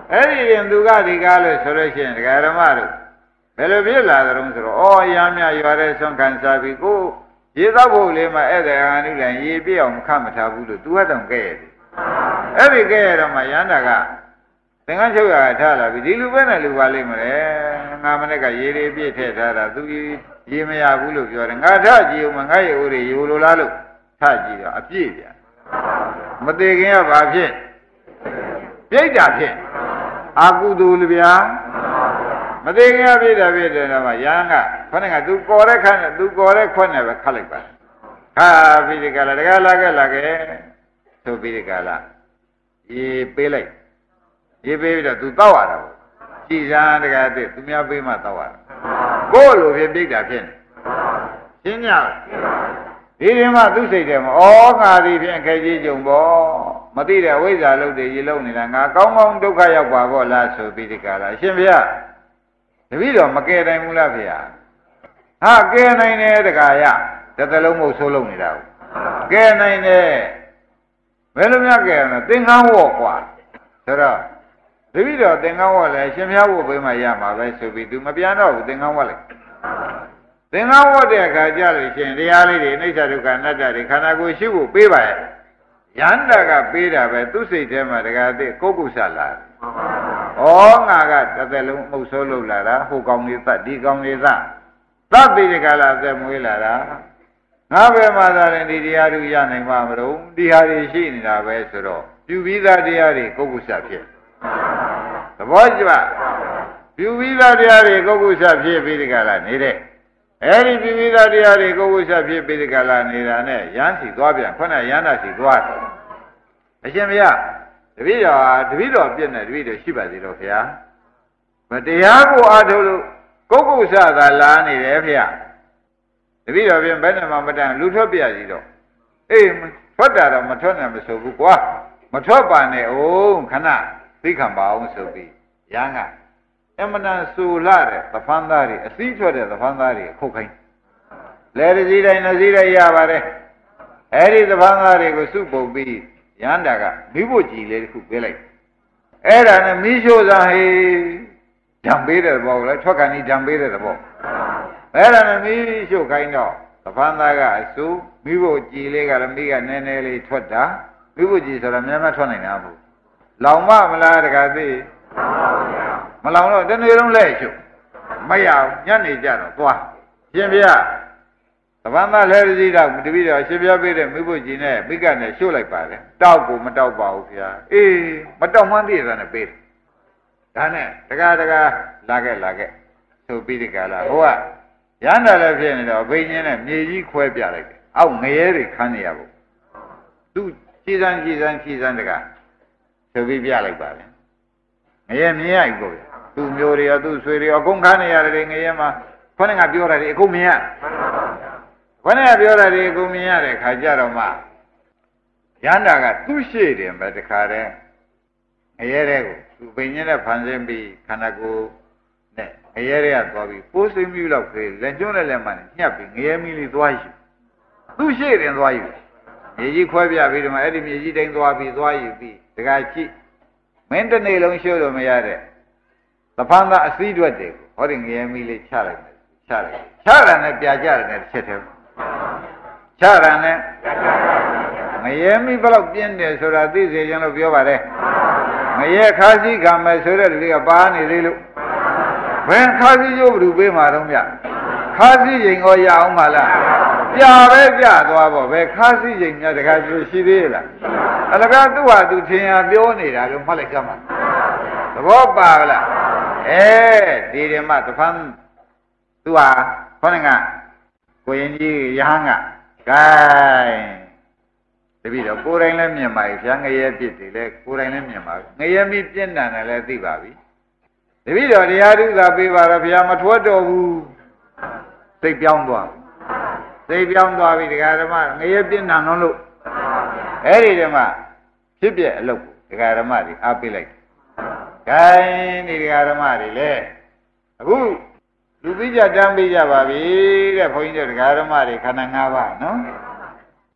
[SPEAKER 2] အဲ့ဒီရင်သူကဒီကားလို့ဆိုလို့ရှိရင်ဒကာဓမ္မတို့ဘယ်လိုဖြစ်လာကြုံဆိုတော့အော်ရမ်းမြရွာတဲ့ဆွမ်းခံစားပြီးကိုရေသောက်ဖို့လေးမှအဲ့ဒါအာနုလည်းရေပြည့်အောင်ခတ်မထားဘူးလို့သူဟတော့ကဲ့ရတယ်အဲ့ဒီကဲ့ရတော့မှရန်တာကသင်္ကန်းချုပ်ရထားလာပြီဒီလူပဲနဲ့လူပါလိမ့်မလဲငါမနေ့ကရေတွေပြည့်ထည့်ထားတာသူရေမရဘူးလို့ပြောတယ်ငါထကြည့်ဦးမငါရေဦးတွေယူလို့လားလို့ထကြည့်တော့အပြည့်ပြန်မသေးခင်ကဘာဖြစ်ပြိတ္တာဖြစ်အာကုသိုလ်ဗျာမသေးခင်ကပြိတ္တာဖြစ်တယ်တော့မှရန်ကခொနဲ့ကသူကော်တဲ့ခါနဲ့သူကော်တဲ့ခွက်နဲ့ပဲခတ်လိုက်ပါခါပြီးဒီကလာတကလာခဲ့လာခဲ့ဆိုပြီးဒီကလာရေပေးလိုက်ရေပေးပြီးတော့သူတောက်ရတာပေါ့ကြည်စမ်းတကယ်တည်းသူများပေးမှတောက်ရတာကိုယ်လိုဖြစ်ပြိတ္တာဖြစ်နေရှင်းကြဒီဒီမှသူစိတ်ထဲမှာဩငါဒီဖြင့်ခဲကြီးကြုံပေါ့မသိတဲ့ဝိဇ္ဇာလုံးတွေရေလုံးနေတာငါကောင်းကောင်းဒုက္ခရောက်ပါပေါ့လားဆိုပြီးဒီကလာရှင်ဗျာတပည့်တော်မကယ်နိုင်ဘူးလားဖေဟာဟာကယ်နိုင်တယ်တခါရတစ်သလုံးမဟုတ်ဆိုးလုံးနေတာကိုကယ်နိုင်တယ်ဘယ်လိုများကယ်ရမလဲသင်္ကန်းဝေါ်กว่าဆိုတော့တပည့်တော်သင်္ကန်းဝေါ်လဲရှင်ဗျာဖို့ပေးမှရမှာပဲဆိုပြီးသူမပြန်တော့ဘူးသင်္ကန်းဝေါ်လိုက်သင်္ကန်းဝေါ်တဲ့အခါကျလို့ရှင်တရားလေးတွေအိဋ္ဌဒုက္ခအနတ္တတွေခန္ဓာကိုယ်ရှိဖို့ပေးပါရဲ့ရန္တာကပေးတာပဲသူစိတ်ထဲမှာတခါတည်းကိုကုဆလာဩငါကတစ်သက်လုံးမှုတ်ဆိုးလုပ်လာတာဟိုကောင်လေးသတ်ဒီကောင်လေးသတ်သတ်ပြီးဒီကလာသက်မွေးလာတာငါပဲမှာသာရင်ဒီတရားသူရနိုင်မှာမလို့ဒီဟာတွေရှိနေတာပဲဆိုတော့ပြုပြီးသားတရားတွေကိုကုဆဖြစ်သဘောကျပါပြုပြီးသားတရားတွေကိုကုဆဖြစ်ပြီးဒီကလာနေတဲ့အဲ့ဒီပြုပြီးသားတရားတွေကိုကုဆဖြစ်ပြီးဒီကလာနေတာနဲ့ရမ်းစီသွားပြန်ခုနရမ်းတာစီသွားတယ်အရှင်ဘုရားတပည့်တော်တပည့်တော်ပြည့်နေတပည့်တော်ရှိပါသေးတော့ခင်ဗျာမတရားကိုအားထုတ်လို့ကုက္ကုဆသာလာနေတယ်ခင်ဗျာတပည့်တော်ပြင်ဘယ်နဲ့မှမတန်လူထွက်ပြစီတော့အေးထွက်တာတော့မထွက်နိုင်မဆိုဘူးကွာမထွက်ပါနဲ့အောင်ခဏသိခံပါအောင်ဆိုပြီးရဟန်းကအမနာဆူလာတဲ့သဖန်းသားတွေအစည်းထွက်တဲ့သဖန်းသားတွေခုတ်ခိုင်းလဲတစည်းတိုင်းတစည်းတိုင်းရပါတယ်အဲ့ဒီသဖန်းသားတွေကိုစုပုတ်ပြီးရဟန္တာကမိဖို့ကြည်လေးတစ်ခုပေးလိုက်အဲ့ဒါနဲ့မိရှိုးစားဟေးဓာံပေးတဲ့ဘောလေထွက်ကန်ကြီးဓာံပေးတဲ့ဘောအဲ့ဒါနဲ့မိရှိုးခိုင်းတော့သဖန်းသားကအစူမိဖို့ကြည်လေးကလည်းမိကနည်းနည်းလေးထွက်တာမိဖို့ကြည်ဆိုတော့များများထွက်နိုင်တာဘူးလောင်မမလားတကားသိမလောင်တော့တနေ့လုံးလဲရှုပ်မရညနေကြတော့သွားရှင်ဗျာသဗ္ဗမလဲရစီတော့တပည့်တော်ရှင်ပြပေးတဲ့မိဖို့ကြီးနဲ့မိကနဲ့ရှို့လိုက်ပါတယ်တောက်ကိုမတောက်ပါဘူးဗျာအေးမတောက်မှန်းသိရတာနဲ့ပေးတယ်ဒါနဲ့တကားတကားလာခဲ့လာခဲ့ဆိုပြီးဒီကလာဟိုကရဟန္တာလည်းဖြစ်နေတော့ဘိညာဉ်နဲ့မြေကြီးခွဲပြလိုက်တယ်အောက်ငရဲတွေခန်းနေရဘူးသူခြေစမ်းခြေစမ်းခြေစမ်းတကားဆိုပြီးပြလိုက်ပါတယ်ငရဲမြင်ရပြီကိုသူမျိုးတွေရောသူဆွေတွေရောအကုန်ခန်းနေရတယ်ငရဲမှာခေါင်းကပြောတာတွေအကုန်မြင်ရခொနဲ့ပြောတာဒီအကုန်မြင်ရတဲ့ခါကြတော့မှရန္တာကသူ့ရှိတယ်ပဲတခါတည်းငရဲတဲ့ကိုသူပင်ညင်းနဲ့ဖန်ဆင်းပြီးခန္ဓာကိုယ်နဲ့ငရဲတဲ့ကသွားပြီးပိုးစိမ့်ပြီးတော့ခေလက်ကျွန်းနဲ့လက်မှန်ညှပ်ပြီးငရဲမီးလေးသွားယူသူ့ရှိတယ်သွားယူမြေကြီးခွဲပြပြီးတော့မှအဲ့ဒီမြေကြီးတိုင်းသွားပြီးသွားယူပြီးတခါကြည့်မင်းတစ်နေ့လုံးရှို့လို့မရတဲ့သဖန်းသားအစည်းတွက်တယ်ဟောဒီငရဲမီးလေးချလိုက်တယ်ချလိုက်ချတာနဲ့ပြကြတယ်နဲ့တစ်ချက်တည်းချရနဲ့ငရဲမိဘလောက်ပြင်းတယ်ဆိုတာသိစေခြင်းလို့ပြောပါတယ်ငရဲခါးစည်းခံမယ်ဆိုတဲ့လူတွေကပါနေသေးလို့ဘယ်ခါးစည်းကျိုးဘယ်သူပေးမှာတော့မြခါးစည်းရင်ကိုရအောင်မလားပြပဲပြသွားပေါ့ဘယ်ခါးစည်းရင်များတခါကျရှိသေးလားအလကားသူ့ဟာသူထင်ရပြောနေတာလို့မှတ်လိုက်ကြမှာသဘောပါလားအဲဒီဓမ္မသဖန်းသူဟာခေါင်းကကိုရင်ကြီးရဟန်းကဂိုင်းတပည့်တော့ကိုယ်တိုင်လည်းမြင်ပါပြီဗျာငရဲပြစ်တယ်လေကိုယ်တိုင်လည်းမြင်ပါပြီငရဲမိပြင်းတယ်လည်းသိပါပြီတပည့်တော်တရားဓုသာပေးပါတော့ဗျာမထွက်တော့ဘူးစိတ်ပြောင်းသွားစိတ်ပြောင်းသွားပြီတရားဓမ္မငရဲပြင်းတယ်နော်လို့အဲ့ဒီဓမ္မဖြစ်ပြအလုပ်ကိုတရားဓမ္မတွေအားပေးလိုက်ဂိုင်းဒီတရားဓမ္မတွေလေအခုလူပြီးကြတမ်းပေးကြပါပြီတဲ့ဘုန်းကြီးတို့တရားဓမ္မတွေခန္ဓာ၅ပါးနော်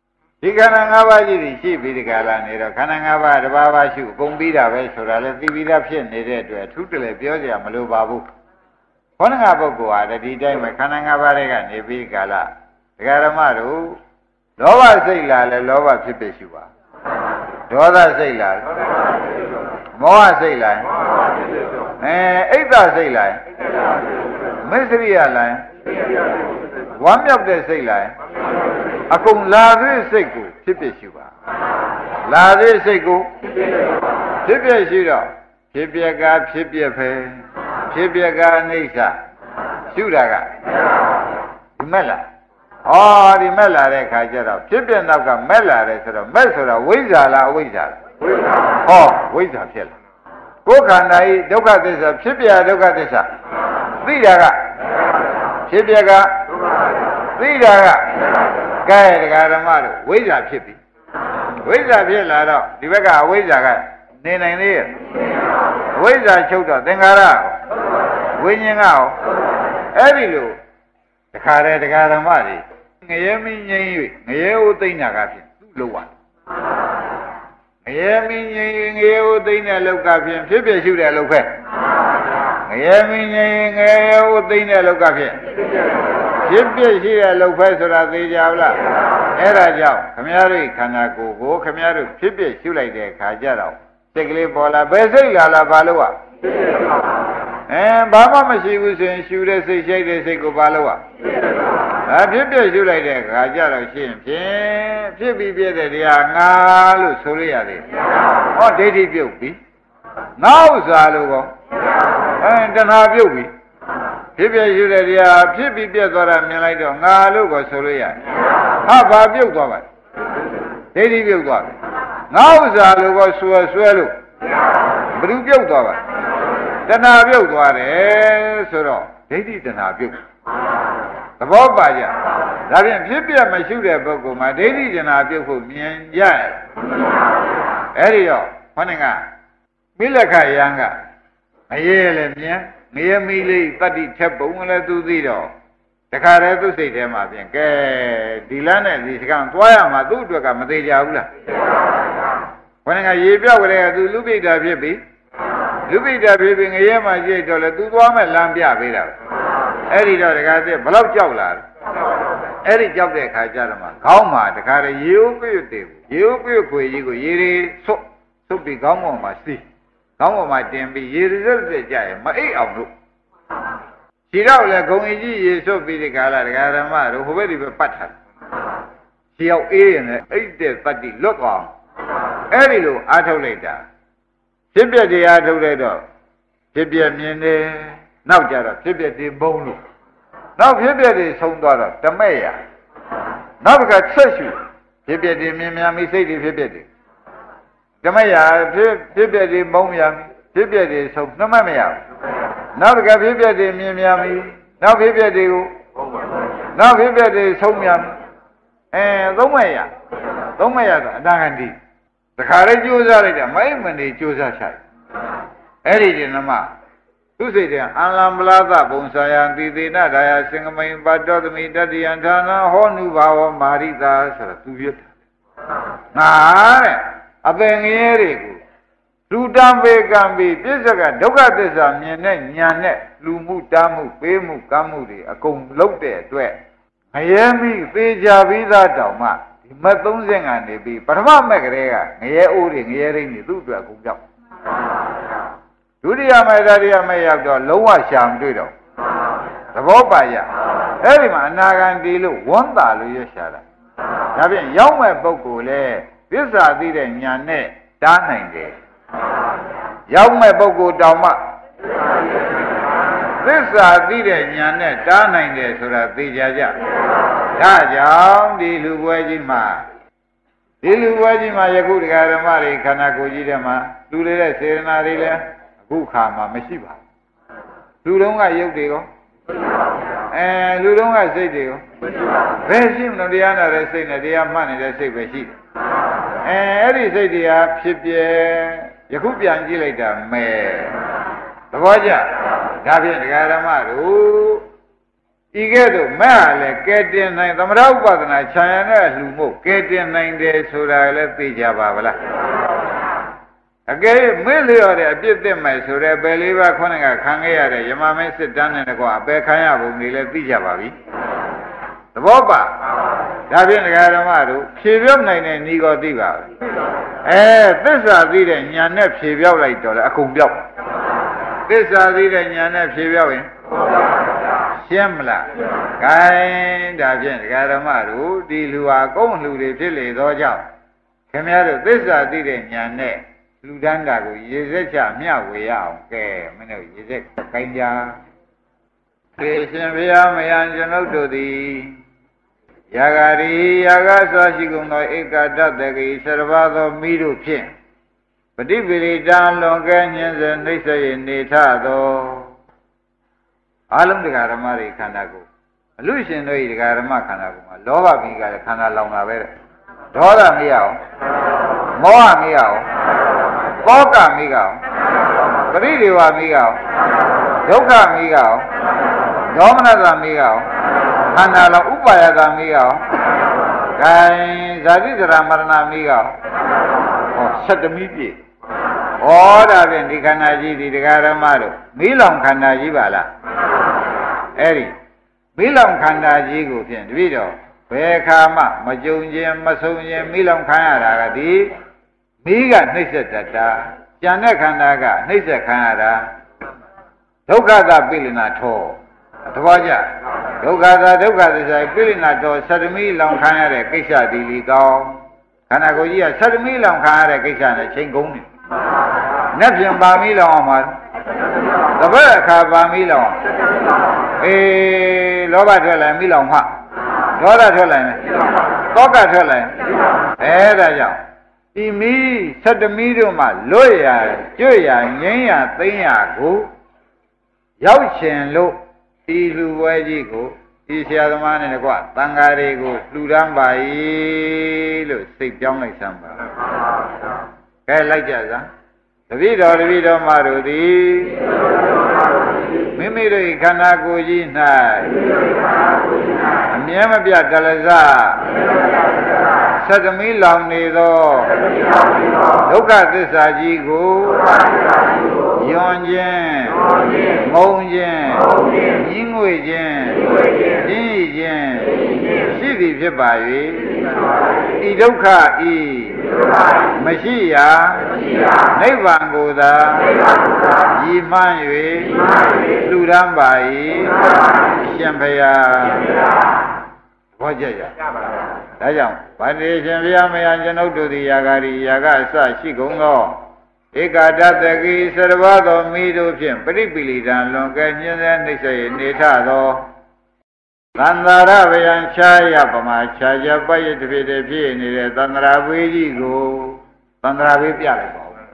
[SPEAKER 2] ဒီခန္ဓာ၅ပါးကြီးရှိပြီးဒီကလာနေတော့ခန္ဓာ၅ပါးတစ်ပါးပါးရှုပုံပြီးတာပဲဆိုတာလေသိပြီးသားဖြစ်နေတဲ့အတွက်အထူးတလည်းပြောကြမလိုပါဘူးခေါင်းငါပုဂ္ဂိုလ်ဟာဒီတိုင်းမှာခန္ဓာ၅ပါးတွေကနေပြီးကာလဒကာဓမ္မတို့လောဘစိတ်လာလဲလောဘဖြစ်ဖြစ်ရှုပါဒေါသစိတ်လာမောဟစိတ်လာအဲအိတ်တစိတ်လာမစ္စရိယလာဝမ်းမြောက်တဲ့စိတ်လာအကုန်လာသေးစိတ်ကိုဖြစ်ဖြစ်ရှုပါလာသေးစိတ်ကိုဖြစ်ဖြစ်ရှုတော့ဖြစ်ပြကဖြစ်ပြဖယ်ဖြစ်ပြကအိဋ္ဌရှုတာကဒီမဲ့လားဩဒီမဲ့လာတဲ့ခါကျတော့ဖြစ်ပြနောက်ကမဲ့လာတယ်ဆိုတော့မဲ့ဆိုတော့ဝိဇ္ဇာလားအဝိဇ္ဇာလားဝိဇ္ဇာဟောဝိဇ္ဇာဖြစ်လာကိုယ်ခန္ဓာဤဒုက္ခသစ္စာဖြစ်ပြဒုက္ခသစ္စာသိတာကဖြစ်ပြကသိတာကကဲတရားဓမ္မတို့ဝိဇ္ဇာဖြစ်ပြီဝိဇ္ဇာဖြစ်လာတော့ဒီဘက်ကအဝိဇ္ဇာကနေနိုင်သေးရဲ့ဝိဇ္ဇာချုပ်တော့သင်္ခါရဝိညာဉ်ကရောအဲ့ဒီလိုတခါတည်းတရားဓမ္မတွေငရဲမင်းငိမ့်၍ငရဲဦးသိမ့်တာကဖြင့်သူ့လောက်ပါငရဲမင်းငိမ့်ငရဲဦးသိမ့်တဲ့လောက်ကဖြင့်ဖြစ်ဖြစ်ရှုတဲ့လောက်ပဲငရဲမင်းငိမ့်ငရဲဦးသိမ့်တဲ့လောက်ကဖြင့်ဖြစ်ဖြစ်ရှိတဲ့လောက်ပဲဆိုတာသိကြဘူးလားအဲ့ဒါကြောင့်ခမည်းတော်ခန္ဓာကိုယ်ကိုခမည်းတော်ဖြစ်ဖြစ်ရှုလိုက်တဲ့အခါကျတော့စိတ်ကလေးပေါ်လာဘယ်စိတ်လာလားဘာလို့อ่ะအဲဘာမှမရှိဘူးဆိုရင်ရှုတဲ့စိတ်ရှိတဲ့စိတ်ကိုဘာလို့อ่ะအဲဖြစ်ဖြစ်ရှုလိုက်တဲ့အခါကျတော့ရှင်းဖြင့်ဖြစ်ပြီးပြည့်တဲ့တရားငါလို့ဆိုလို့ရတယ်ဟောဒိဋ္ဌိပြုတ်ပြီငါဥစ္စာလို့ကောအဲတဏှာပြုတ်ပြီဖြစ်ဖြစ်ရှုတဲ့တရားဖြစ်ပြီးပြည့်သွားတာမြင်လိုက်တော့ငါလို့ကောဆိုလို့ရတယ်ဟာဘာပြုတ်သွားပါဒိဋ္ဌိပြုတ်သွားပြီငါဥစ္စာလို့ကောဆွဲဆွဲလို့ဘယ်သူပြုတ်သွားပါတဏှာပြုတ်သွားတယ်ဆိုတော့ဒိဋ္ဌိတဏှာပြုတ်သဘောပါကြဒါဖြင့်ဖြစ်ပြမရှိတဲ့ပုဂ္ဂိုလ်မှာဒိဋ္ဌိတဏှာပြုတ်ဖို့မြင်ကြရအဲ့ဒီတော့ခေါင်းကမိလက်ခယံကငရဲလည်းမြင်ငရဲမိလေးတတ္တိထက်ပုံလည်းသူသိတော့တခါတည်းသူ့စိတ်ထဲမှာပြင်ကဲဒီလမ်းနဲ့ဒီစကံသွားရမှာသူ့အတွက်ကမသေးကြဘူးလားခေါင်းကရေပြောက်ကြတဲ့သူလူပိဋ္ဌာဖြစ်ပြီလူပိဋ္ဌာဖြစ်ပြီးငရဲမှာရှိတော့လေသူသွားမဲ့လမ်းပြပေးတာအဲ့ဒီတော့တခါတည်းဘလောက်ကြောက်လာလဲအဲ့ဒီကြောက်တဲ့ခါကျတော့မှခေါင်းမှာတခါတည်းရေဥပြုတ်တယ်ရေဥပြုတ်ခွေကြီးကိုရေတွေဆွတ်ဆွတ်ပြီးခေါင်းပေါ်မှာစီးခေါင်းပေါ်မှာတင်ပြီးရေတွေရက်ရက်ကြရင်မအိပ်အောင်လို့ခြေတော့လေဂုံကြီးရေဆွတ်ပြီးဒီခါလာတခါဓမ္မတို့ဟိုဘက်ဒီဘက်ပတ်ထားခြေရောက်အေးရင်လည်းအိတ်တဲ့တတ္တိလွတ်သွားအဲ့ဒီလိုအားထုတ်လိုက်တာဖြစ်ပြတရားထုတ်လိုက်တော့ဖြစ်ပြမြင်တယ်နောက်ကြတော့ဖြစ်ပြတည်ဘုံလို့နောက်ဖြစ်ပြတည်ဆုံးသွားတော့တမဲ့ရနောက်တစ်ခါဆက်ရှုဖြစ်ပြတည်မြင်များမိစိတ်တွေဖြစ်ပြတည်တမဲ့ရဖြစ်ဖြစ်ပြတည်ဘုံများဖြစ်ပြတည်ဆုံးနှမမရနောက်တစ်ခါဖြစ်ပြတည်မြင်များမိနောက်ဖြစ်ပြတည်ကိုနောက်ဖြစ်ပြတည်ဆုံးများအဲသုံးမဲ့ရသုံးမဲ့ရဆိုအနာဂန္တိတခါလေးကြိုးစားလိုက်တာမိုက်မနေကြိုးစားချိုက်အဲ့ဒီဒီနမသူစိတ်တဲ့အံလံပလာသဘုံဆာယံတိသေနဒါယစင်္ဂမိန်ပါတောသမိတတ္တိယံဌာနဟောနုဘာဝမာရိတာဆိုတော့သူပြတ်ငါတဲ့အပင်ငရဲတွေကိုလူတံပေကံပြီးပြစ္ဆကဒုက္ခသစ္စာမြင်တဲ့ဉာဏ်နဲ့လူမှုတားမှုပေးမှုကမ်းမှုတွေအကုန်လုံးတဲ့အတွက်ငရဲမိသေးကြပြီးသားတောင်မှဒီမက်သုံးဆင့်ကနေပြီးပထမမက်ကလေးကငရဲအိုးတွေငရဲရင်းတွေသူ့အတွက်အကုန်ပြောက်ဒုတိယမဲ့တတိယမဲ့ရောက်တော့လုံးဝရှာမတွေ့တော့သဘောပါရအဲ့ဒီမှာအနာဂံတီလို့ဝန်းတာလို့ရရှာတာဒါဖြင့်ရောက်မဲ့ပုဂ္ဂိုလ်လေသစ္စာသိတဲ့ဉာဏ်နဲ့တားနိုင်တယ်ရောက်မဲ့ပုဂ္ဂိုလ်တောင်မှသစ္စာသိတဲ့ဉာဏ်နဲ့တားနိုင်တယ်ဆိုတာသိကြကြဒါကြောင့်ဒီလူပွဲကြီးမှာဒီလူပွဲကြီးမှာယခုတရားဓမ္မတွေခန္ဓာကိုယ်ကြီးထဲမှာလူတွေတဲ့စေတနာတွေလည်းအခုခါမှာမရှိပါဘူးလူတုံးကရုပ်တွေရောအဲလူတုံးကစိတ်တွေရောဘယ်ရှိမလို့တရားနာတဲ့စိတ်နဲ့တရားမှတ်နေတဲ့စိတ်ပဲရှိတယ်အဲအဲ့ဒီစိတ်တရားဖြစ်ပြယခုပြန်ကြည့်လိုက်တာမဲသဘောကျဒါဖြင့်တရားဓမ္မတို့ဤကဲ့သို့မဲ့ဟာလည်းကဲတင်နိုင်သမထဥပဒနာခြံရတဲ့လူမို့ကဲတင်နိုင်တယ်ဆိုတာလည်းသိကြပါဗလားအကယ်မေ့လျော်တဲ့အပြစ်သစ်မဲ့ဆိုတဲ့ပယ်လေးပါးခုနကခံခဲ့ရတဲ့ယမမင်းစစ်တမ်းနဲ့ကွာအပယ်ခံရပုံတွေလည်းသိကြပါပြီသဘောပါဒါဖြင့်ဒကာဓမ္မတို့ဖြေပြောက်နိုင်တဲ့ဤကောသိပါဘူးအဲသစ္စာသိတဲ့ဉာဏ်နဲ့ဖြေပြောက်လိုက်တော့လေအကုန်ပြောက်သစ္စာသိတဲ့ဉာဏ်နဲ့ဖြေပြောက်ရင်ရှင်းမလားဂိုင်းဒါဖြင့်ဒကာဓမ္မတို့ဒီလူဟာကုန်းလူတွေဖြစ်လေသောကြောင့်ခင်ဗျားတို့သစ္စာသိတဲ့ဉာဏ်နဲ့လူတန်းတာကိုရေစက်ချမျှဝေရအောင်ကဲမင်းတို့ရေစက်ကိုင်းကြသေရှင်ဘုရားမယံကျွန်ုပ်တို့သည်ယာဂရီယာဂသောရှိကုန်သောဧကတတကိဆရဘာသောမိတို့ဖြင့်ပฏิပိရိတံလွန်ကဲညင်းစေနှိစ္စရနေထသောအလုံးတရားဓမ္မတွေခန္ဓာကိုယ်အလူရှင်တို့ဤတရားဓမ္မခန္ဓာကိုယ်မှာလောဘမိကလည်းခန္ဓာလောင်တာပဲတဲ့ဒေါသမရအောင်မောဟမရအောင်ကောကမိကအောင်ပရိဒေဝမိကအောင်ဒုက္ခမိကအောင်ဒေါမနတမိကအောင်ခန္ဓာလောင်ဥပါယတမိကအောင်ဂိုင်းဇာတိဇရာမရဏမိကအောင်ဟောဆတမိပြည့်ဩဒါဖြင့်ဒီခန္ဓာကြီးဒီတရားဓမ္မတို့မိလောင်ခန္ဓာကြီးပါလားအဲ့ဒီမိလောင်ခန္ဓာကြီးကိုဖြင့်တပည့်တော်ဘယ်ခါမှမကြုံခြင်းမဆုံခြင်းမိလောင်ခံရတာကဒီမိကနှိစ္စတတ္တာကြံတဲ့ခန္ဓာကနှိစ္စခံရတာဒုက္ခသပိလနာထောသဘောကျဒုက္ခသာဒုက္ခသစ္စာပိလနာထောသတ္တမိလောင်ခံရတဲ့ကိစ္စဒီလီကောင်းခန္ဓာကိုယ်ကြီးကသတ္တမိလောင်ခံရတဲ့ကိစ္စနဲ့ချိန်ကုန်တယ်။နှက်ပြင်ပါမိလောင်အောင်မှာသဘက်အခါပါမိလောင်အေးလောဘထွက်လာမိလောင်မှဒေါသထွက်လာရင်သောကထွက်လာရင်အဲဒါကြောင့်ဒီမီးသတ္တမိတို့မှလွတ်ရကျွတ်ရငြိမ်းရသိမ်းရကိုရောက်ရှင်လို့ဒီလူဝဲကြီးကိုဒီဆရာသမားနဲ့ကွသံဃာတွေကိုလှူဒန်းပါ၏လို့စိတ်ပြောင်းလိုက်စမ်းပါကဲလိုက်ကြစမ်းတပည့်တော်တပည့်တော်မတို့သည်မိမိတို့ခန္ဓာကိုယ်ကြီး၌အမြဲမပြတ်တလစသတ္တမိလောင်နေသောဒုက္ခသစ္စာကြီးကိုယွန်ခြင်းမုံခြင်းညှင်းငွေခြင်းပြင်းခြင်းရှိသည်ဖြစ်ပါ၍ဤဒုက္ခဤမရှိရာနိဗ္ဗာန်ကိုသာရည်မှန်း၍လူရန်ပါ၏ရှင်ဘုရားဘောကြရဒါကြောင့်ဗန္တိရှင်ဘုရားမယံကျွန်ုပ်တို့သည်ယာဂရီယာဂအစရှိကုန်သောဧကတတကိစရဘသောမိတို့ဖြင့်ပရိပိလိတံလွန်ကဲညင်းတဲ့နှိစ္စရနေထသောသန္တာရဗယံခြားရပမာခြားကြပတ်ရတဖြစ်တဲ့ဖြစ်နေတဲ့သန္တရာဘေးကြီးကိုသန္တရာဘေးပြလိုက်ပါဦးဒ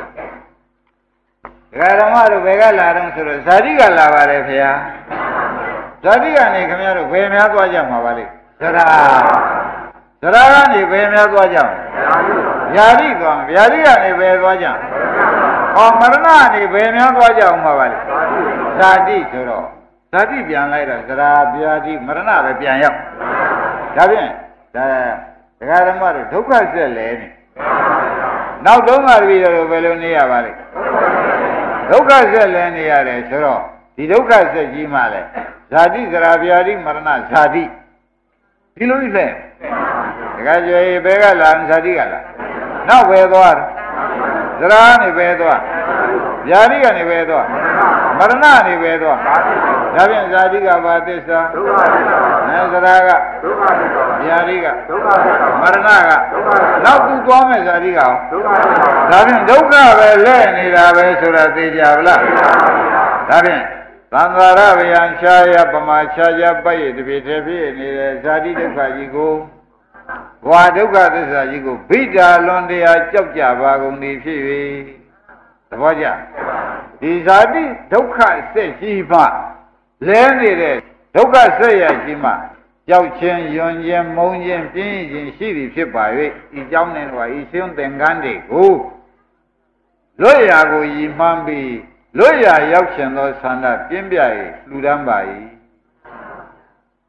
[SPEAKER 2] ကာဓမ္မတို့ဘယ်ကလာတော့ဆိုတော့ဇာတိကလာပါတယ်ဖေဟာဇာတိကနေခင်ဗျားတို့ဘယ်များသွားကြမှာပါလိမ့်ဇရာဇရာကနေဘယ်များသွားကြမှာဗျာတိသွားဗျာတိကနေဘယ်သွားကြဟောမရဏကနေဘယ်များသွားကြအောင်မှာပါလိမ့်ဇာတိဆိုတော့ဇာတိပြန်လိုက်တော့ဇရာဗျာတိမရဏပဲပြန်ရောက်ဒါဖြင့်ဒါဒကာဓမ္မတို့ဒုက္ခဆက်လဲနေနောက်တုန်းကတပည့်တော်ဘယ်လိုနေရပါလိမ့်ဒုက္ခဆက်လဲနေရတယ်ဆိုတော့ဒီဒုက္ခဆက်ကြီးမှလဲဇာတိဇရာဗျာတိမရဏဇာတိဒီလိုကြီးလဲဒကာကျွေဘယ်ကလာဇာတိကလာနောက်ဘယ်သွားဇရာနေဘယ်သွားဗျာတိကနေဘယ်သွားမရဏနေဘယ်သွားဒါဖြင့်ဇာတိကဘာသစ္စာဒုက္ခသစ္စာအဲဇရာကဒုက္ခသစ္စာဗျာတိကဒုက္ခသစ္စာမရဏကဒုက္ခသစ္စာနောက်သူသွားမဲ့ဇာတိကဒုက္ခသစ္စာဒါဖြင့်ဒုက္ခပဲလဲနေတာပဲဆိုတာသိကြဗလားဒါဖြင့်သံဃာရဗျံခြားရပမာခြားရပတ်ရတဖြစ်ဖြစ်ဖြစ်နေတဲ့ဇာတိဒုက္ခကြီးကိုဘဝဒုက္ခသစ္စာကြီးကိုဗိဓာလွန်တရားကြောက်ကြပါကုန်သည်ဖြစ်၍သဘောကျဒီဇာတိဒုက္ခဆက်ကြီးမှလဲနေတဲ့ဒုက္ခဆက်ရကြီးမှကြောက်ခြင်းယွန်ခြင်းမုန်းခြင်းပြင်းခြင်းရှိသည်ဖြစ်ပါ၍ဤကြောင့်နဲ့တော့ဤရှင်သင်္ကန်းတွေကိုလွတ်ရာကိုရည်မှန်းပြီးလွတ်ရာရောက်ခြင်းသောဆန္ဒပြင်းပြ၏လှူဒန်းပါ၏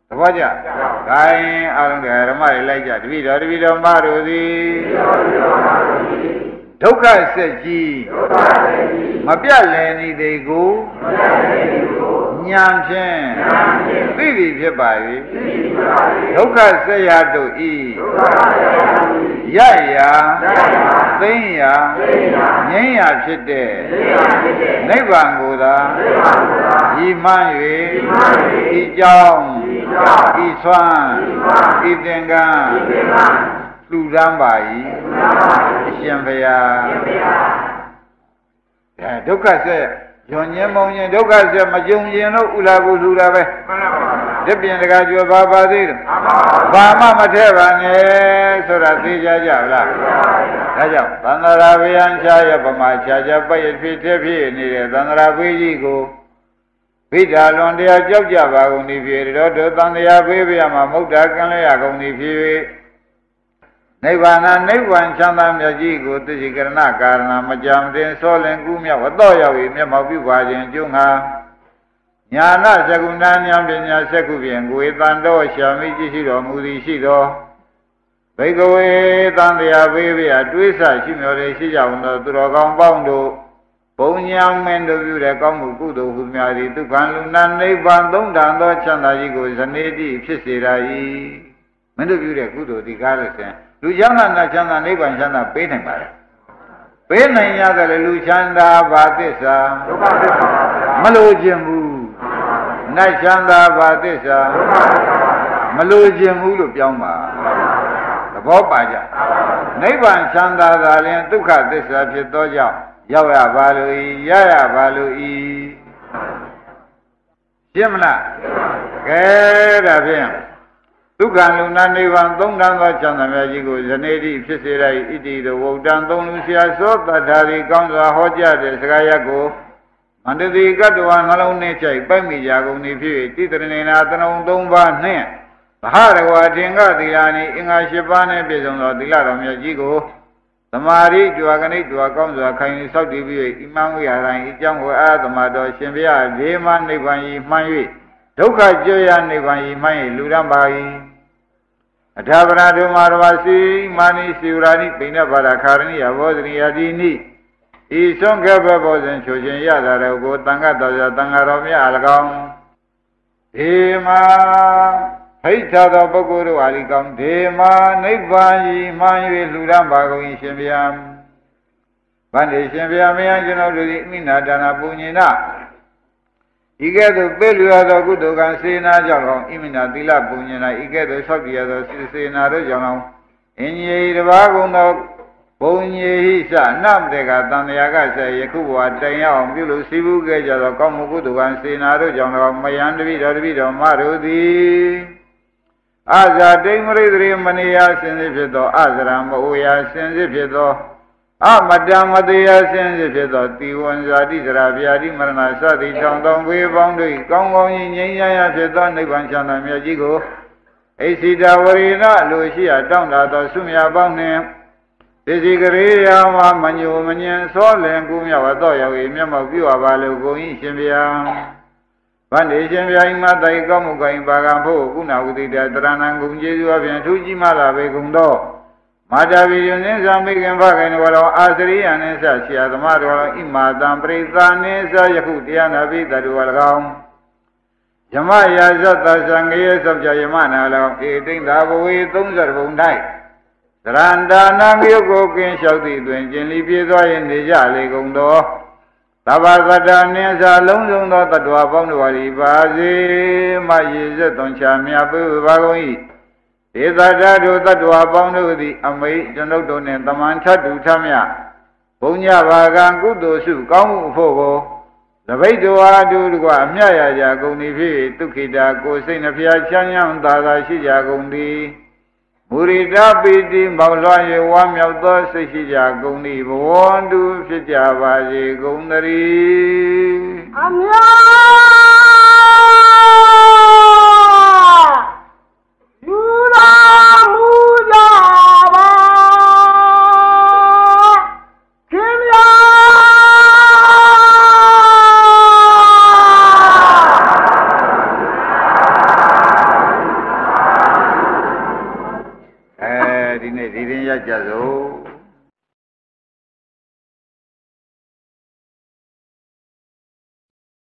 [SPEAKER 2] ဘောကြ။ခိုင်းအားလုံးဓမ္မတွေလိုက်ကြတပည့်တော်တပည့်တော်မတို့သည်ဒုက္ခဆက်ကြီးမပြတ်လည်နေသေးကိုဉာဏ်ဖြင့်သိပြီဖြစ်ပါ၏ဒုက္ခဆက်ရတို့ဤရရာသိမ့်ရာငြိမ်းရာဖြစ်တဲ့နိဗ္ဗာန်ကိုသာဤမှန်၍ဤကြောင်းဤဆွမ်းဤသင်္ကန်းလူရမ်းပါ၏အရှင်ဘုရားဒါဒုက္ခဆက်ညွန်ညင်းမုံရင်ဒုက္ခဆက်မကြုံရင်လို့ဥလာကိုလူတာပဲတပြင်းတကားကြောပါပါသေးတယ်ဘာမှမထည့်ပါနဲ့ဆိုတာသိကြကြလားဒါကြောင့်သန္တရာဘေယံချာရပမာချာချာပည့်ဖြစ်ဖြစ်ဖြစ်နေတဲ့သန္တရာဘေးကြီးကိုဘိဓာလွန်တရားကြောက်ကြပါကုန်သည်ဖြစ်တော်တို့သံဃာဘေးပြမှာမုဒ္ဒကံလျရကုန်သည်ဖြစ်၍နိဗ္ဗာန်နိဗ္ဗာန်ချမ်းသာမြတ်ကြီးကိုသိစိကရဏကာရဏမကြံတင်စောလင်ကူးမြောက်အတော့ရောက်၍မျက်မှောက်ပြုပါခြင်းကျုံငါညာနာသကုဏဉာဏ်ပညာစက္ခုဖြင့်ကိုယ်တန်တော်ရှာမိကြည့်ရှိတော်မူသည်ရှိသောဘိကဝေသံဃာဘေးပြတွေးဆရှိမျောလေးရှိကြသောသူတော်ကောင်းပေါင်းတို့ဘုံညာမင်းတို့ပြုတဲ့ကောင်းမှုကုသိုလ်ဟုများသည်ဒုက္ခလူနာနိဗ္ဗာန်သုံးတန်သောချမ်းသာကြီးကိုဇနေတိဖြစ်စေရ၏မင်းတို့ပြုတဲ့ကုသိုလ်ဒီကားလို့ဆိုရင်လူချမ်းသာနဲ့ချမ်းသာနိဗ္ဗာန်ချမ်းသာပေးနိုင်ပါလေပေးနိုင်ရတယ်လူချမ်းသာဘာသစ္စာဒုက္ခသစ္စာမလို့ခြင်းဘူးနတ်ချမ်းသာဘာသစ္စာမလို့ခြင်းဘူးလို့ပြောင်းပါသဘောပါကြနိဗ္ဗာန်ချမ်းသာသာလျှင်ဒုက္ခသစ္စာဖြစ်သောကြောင့်ရောက်ရပါလို့ဤရရပါလို့ဤရှင်းမလားကဲဒါဖြင့်ဒုက္ခလူနာနိဗ္ဗာန်သုံးတန်းသောချမ်းသာမြတ်ကြီးကိုဇနေတိဖြစ်စေလိုက်ဣတိတို့ဝုဒ္ဒံသုံးလူဆရာသောတတ္ထာရီကောင်းစွာဟောကြားတဲ့စကားရပ်ကိုမန္တတိကတ္တဝါနှလုံးနှင့်ချိုက်ပိုက်မိကြကုန်သည်ဖြစ်၍တိတရဏေနာသနုံသုံးပါးနှင့်ဘဟရဝအထင်ကသီလနှင့်အင်္ဂါ၈ပါးနှင့်ပြည့်စုံသောသီလတော်မြတ်ကြီးကိုသမာဓိကြွာကနေကြွာကောင်းစွာခိုင်ဆောက်တည်ပြီး၍ဣမံဝိဟာရံဤကြောင့်ကိုအာသမတော်ရှင်ဘုရားဒေမနိဗ္ဗာန်ဤမှန်၍ဒုက္ခကြွရနိဗ္ဗာန်ဤမှန်၏လူရန်ပါ၏အထာပနာဓမ္မရဝစီမာနိစီဝရာနိပိဏဘာရခာရဏိယဘောဇနိယတိနိဤဆုံးခဲ့ဘဘောဇဉ်ချိုခြင်းရတာတော်ကိုတန်ခတ်တော်တန်ခါတော်မြတ်အလကောင်ဒေမာဖိတ်သာသောပုဂ္ဂိုလ်တို့အားလိကောင်းဒေမာနိဗ္ဗာန်ဤမှန်၍လူရန်ပါကုန်၏ရှင်ဗျာဗန္တိရှင်ဗျာမယံကျွန်တော်တို့သည်အမိနာဒါနာပူညင်နာဤကဲ့သို့ပေးလျော်သောကုသိုလ်ကံစေနာကြောင့်ဣမိနာသီလပူညင်နာဤကဲ့သို့ဆောက်တည်ရသောစေနာတို့ကြောင့်အင်ကြီးတပါးကုန်သောဘုံကြီးဟိစနမတေကတန်တရာကဆက်ယခုဘဝတိုင်ရအောင်ပြုလို့စီးပူးခဲ့ကြသောကောင်းမှုကုသိုလ်ကံစေနာတို့ကြောင့်မယံတပိတော်တပိတော်မတို့သည်အာဇာတိမရိဒရိမဏိယစင်စစ်ဖြစ်သောအာဇရမအိုယာစင်စစ်ဖြစ်သောအမတမတရားစင်စစ်ဖြစ်သောတိဝံဇာတိစရာဗျာတိမရဏစသည်ထောင်သောဝေပေါင်းတို့ကောင်းကောင်းကြီးငြိမ်းချမ်းရဖြစ်သောနိဗ္ဗာန်ချမ်းသာမြတ်ကြီးကိုအိစိတဝရိဏလိုရှိရတောင်းတသောဆုမြတ်ပေါင်းနှင့်သေစီကရေယာမမညိုမညင်သောလင်ကူးမြောက်သောရောက်၏မျက်မှောက်ပြုပါလို့ကို၏ရှင်ဗျာဗန္ဒီရှင်ဗျာဤမတိုင်ကောင်းမှုကိုင်ပါကံဖို့ကုဏဝုတိတတရဏံဂုံကျေးဇူးအပြင်ထူးကြီးမှလာပေကုန်သောမာတာဝိယနိသံမိခင်ဘဂိန်တော်အာစရိယနိသဆရာသမားတော်ဣမာတံပရိသနိသယခုတရားနာပိတ္တဝရကောင်ယမယာဇတ္တသံဃေသောကြယမနာလောဧတိန္ဒဘဝေသုံးဆယ်ဘုံ၌သရန္တာနာမြုပ်ကိုကင်းလျှောက်သည့်တွင်ကျင်လီပြေသွားရင်နေကြလေကုန်သောသဗ္ဗသတ္တနိသလုံးစုံသောတ attva ပေါင်းတို့ဟာဒီပါစေမရေစက်သွန်ချာမြတ်ပြုပါကုန်၏ဒေသတ္တတို့တ attva ပေါင်းတို့သည်အမိတ်ကျွန်ုပ်တို့နှင့်တမန်ထတူထမြဘုံညဘာကံကုသိုလ်စုကောင်းမှုအဖို့ကိုသပိတ်တော်အားတူတကွအမြတ်ရကြကုန်သည်ဖြစ်ဒုက္ခိတာကိုယ်စိတ်နှဖျားချမ်းမြောင်သာသာရှိကြကုန်သည်မုရိဒပိတိမောင်လွှမ်း၍ဝမ်းမြောက်သောစိတ်ရှိကြကုန်သည်ဘဝန္တုဖြစ်ကြပါစေကုန်သတည်းအမြတ်ယူလာမူကြပါခင်ဗျာရကြစို့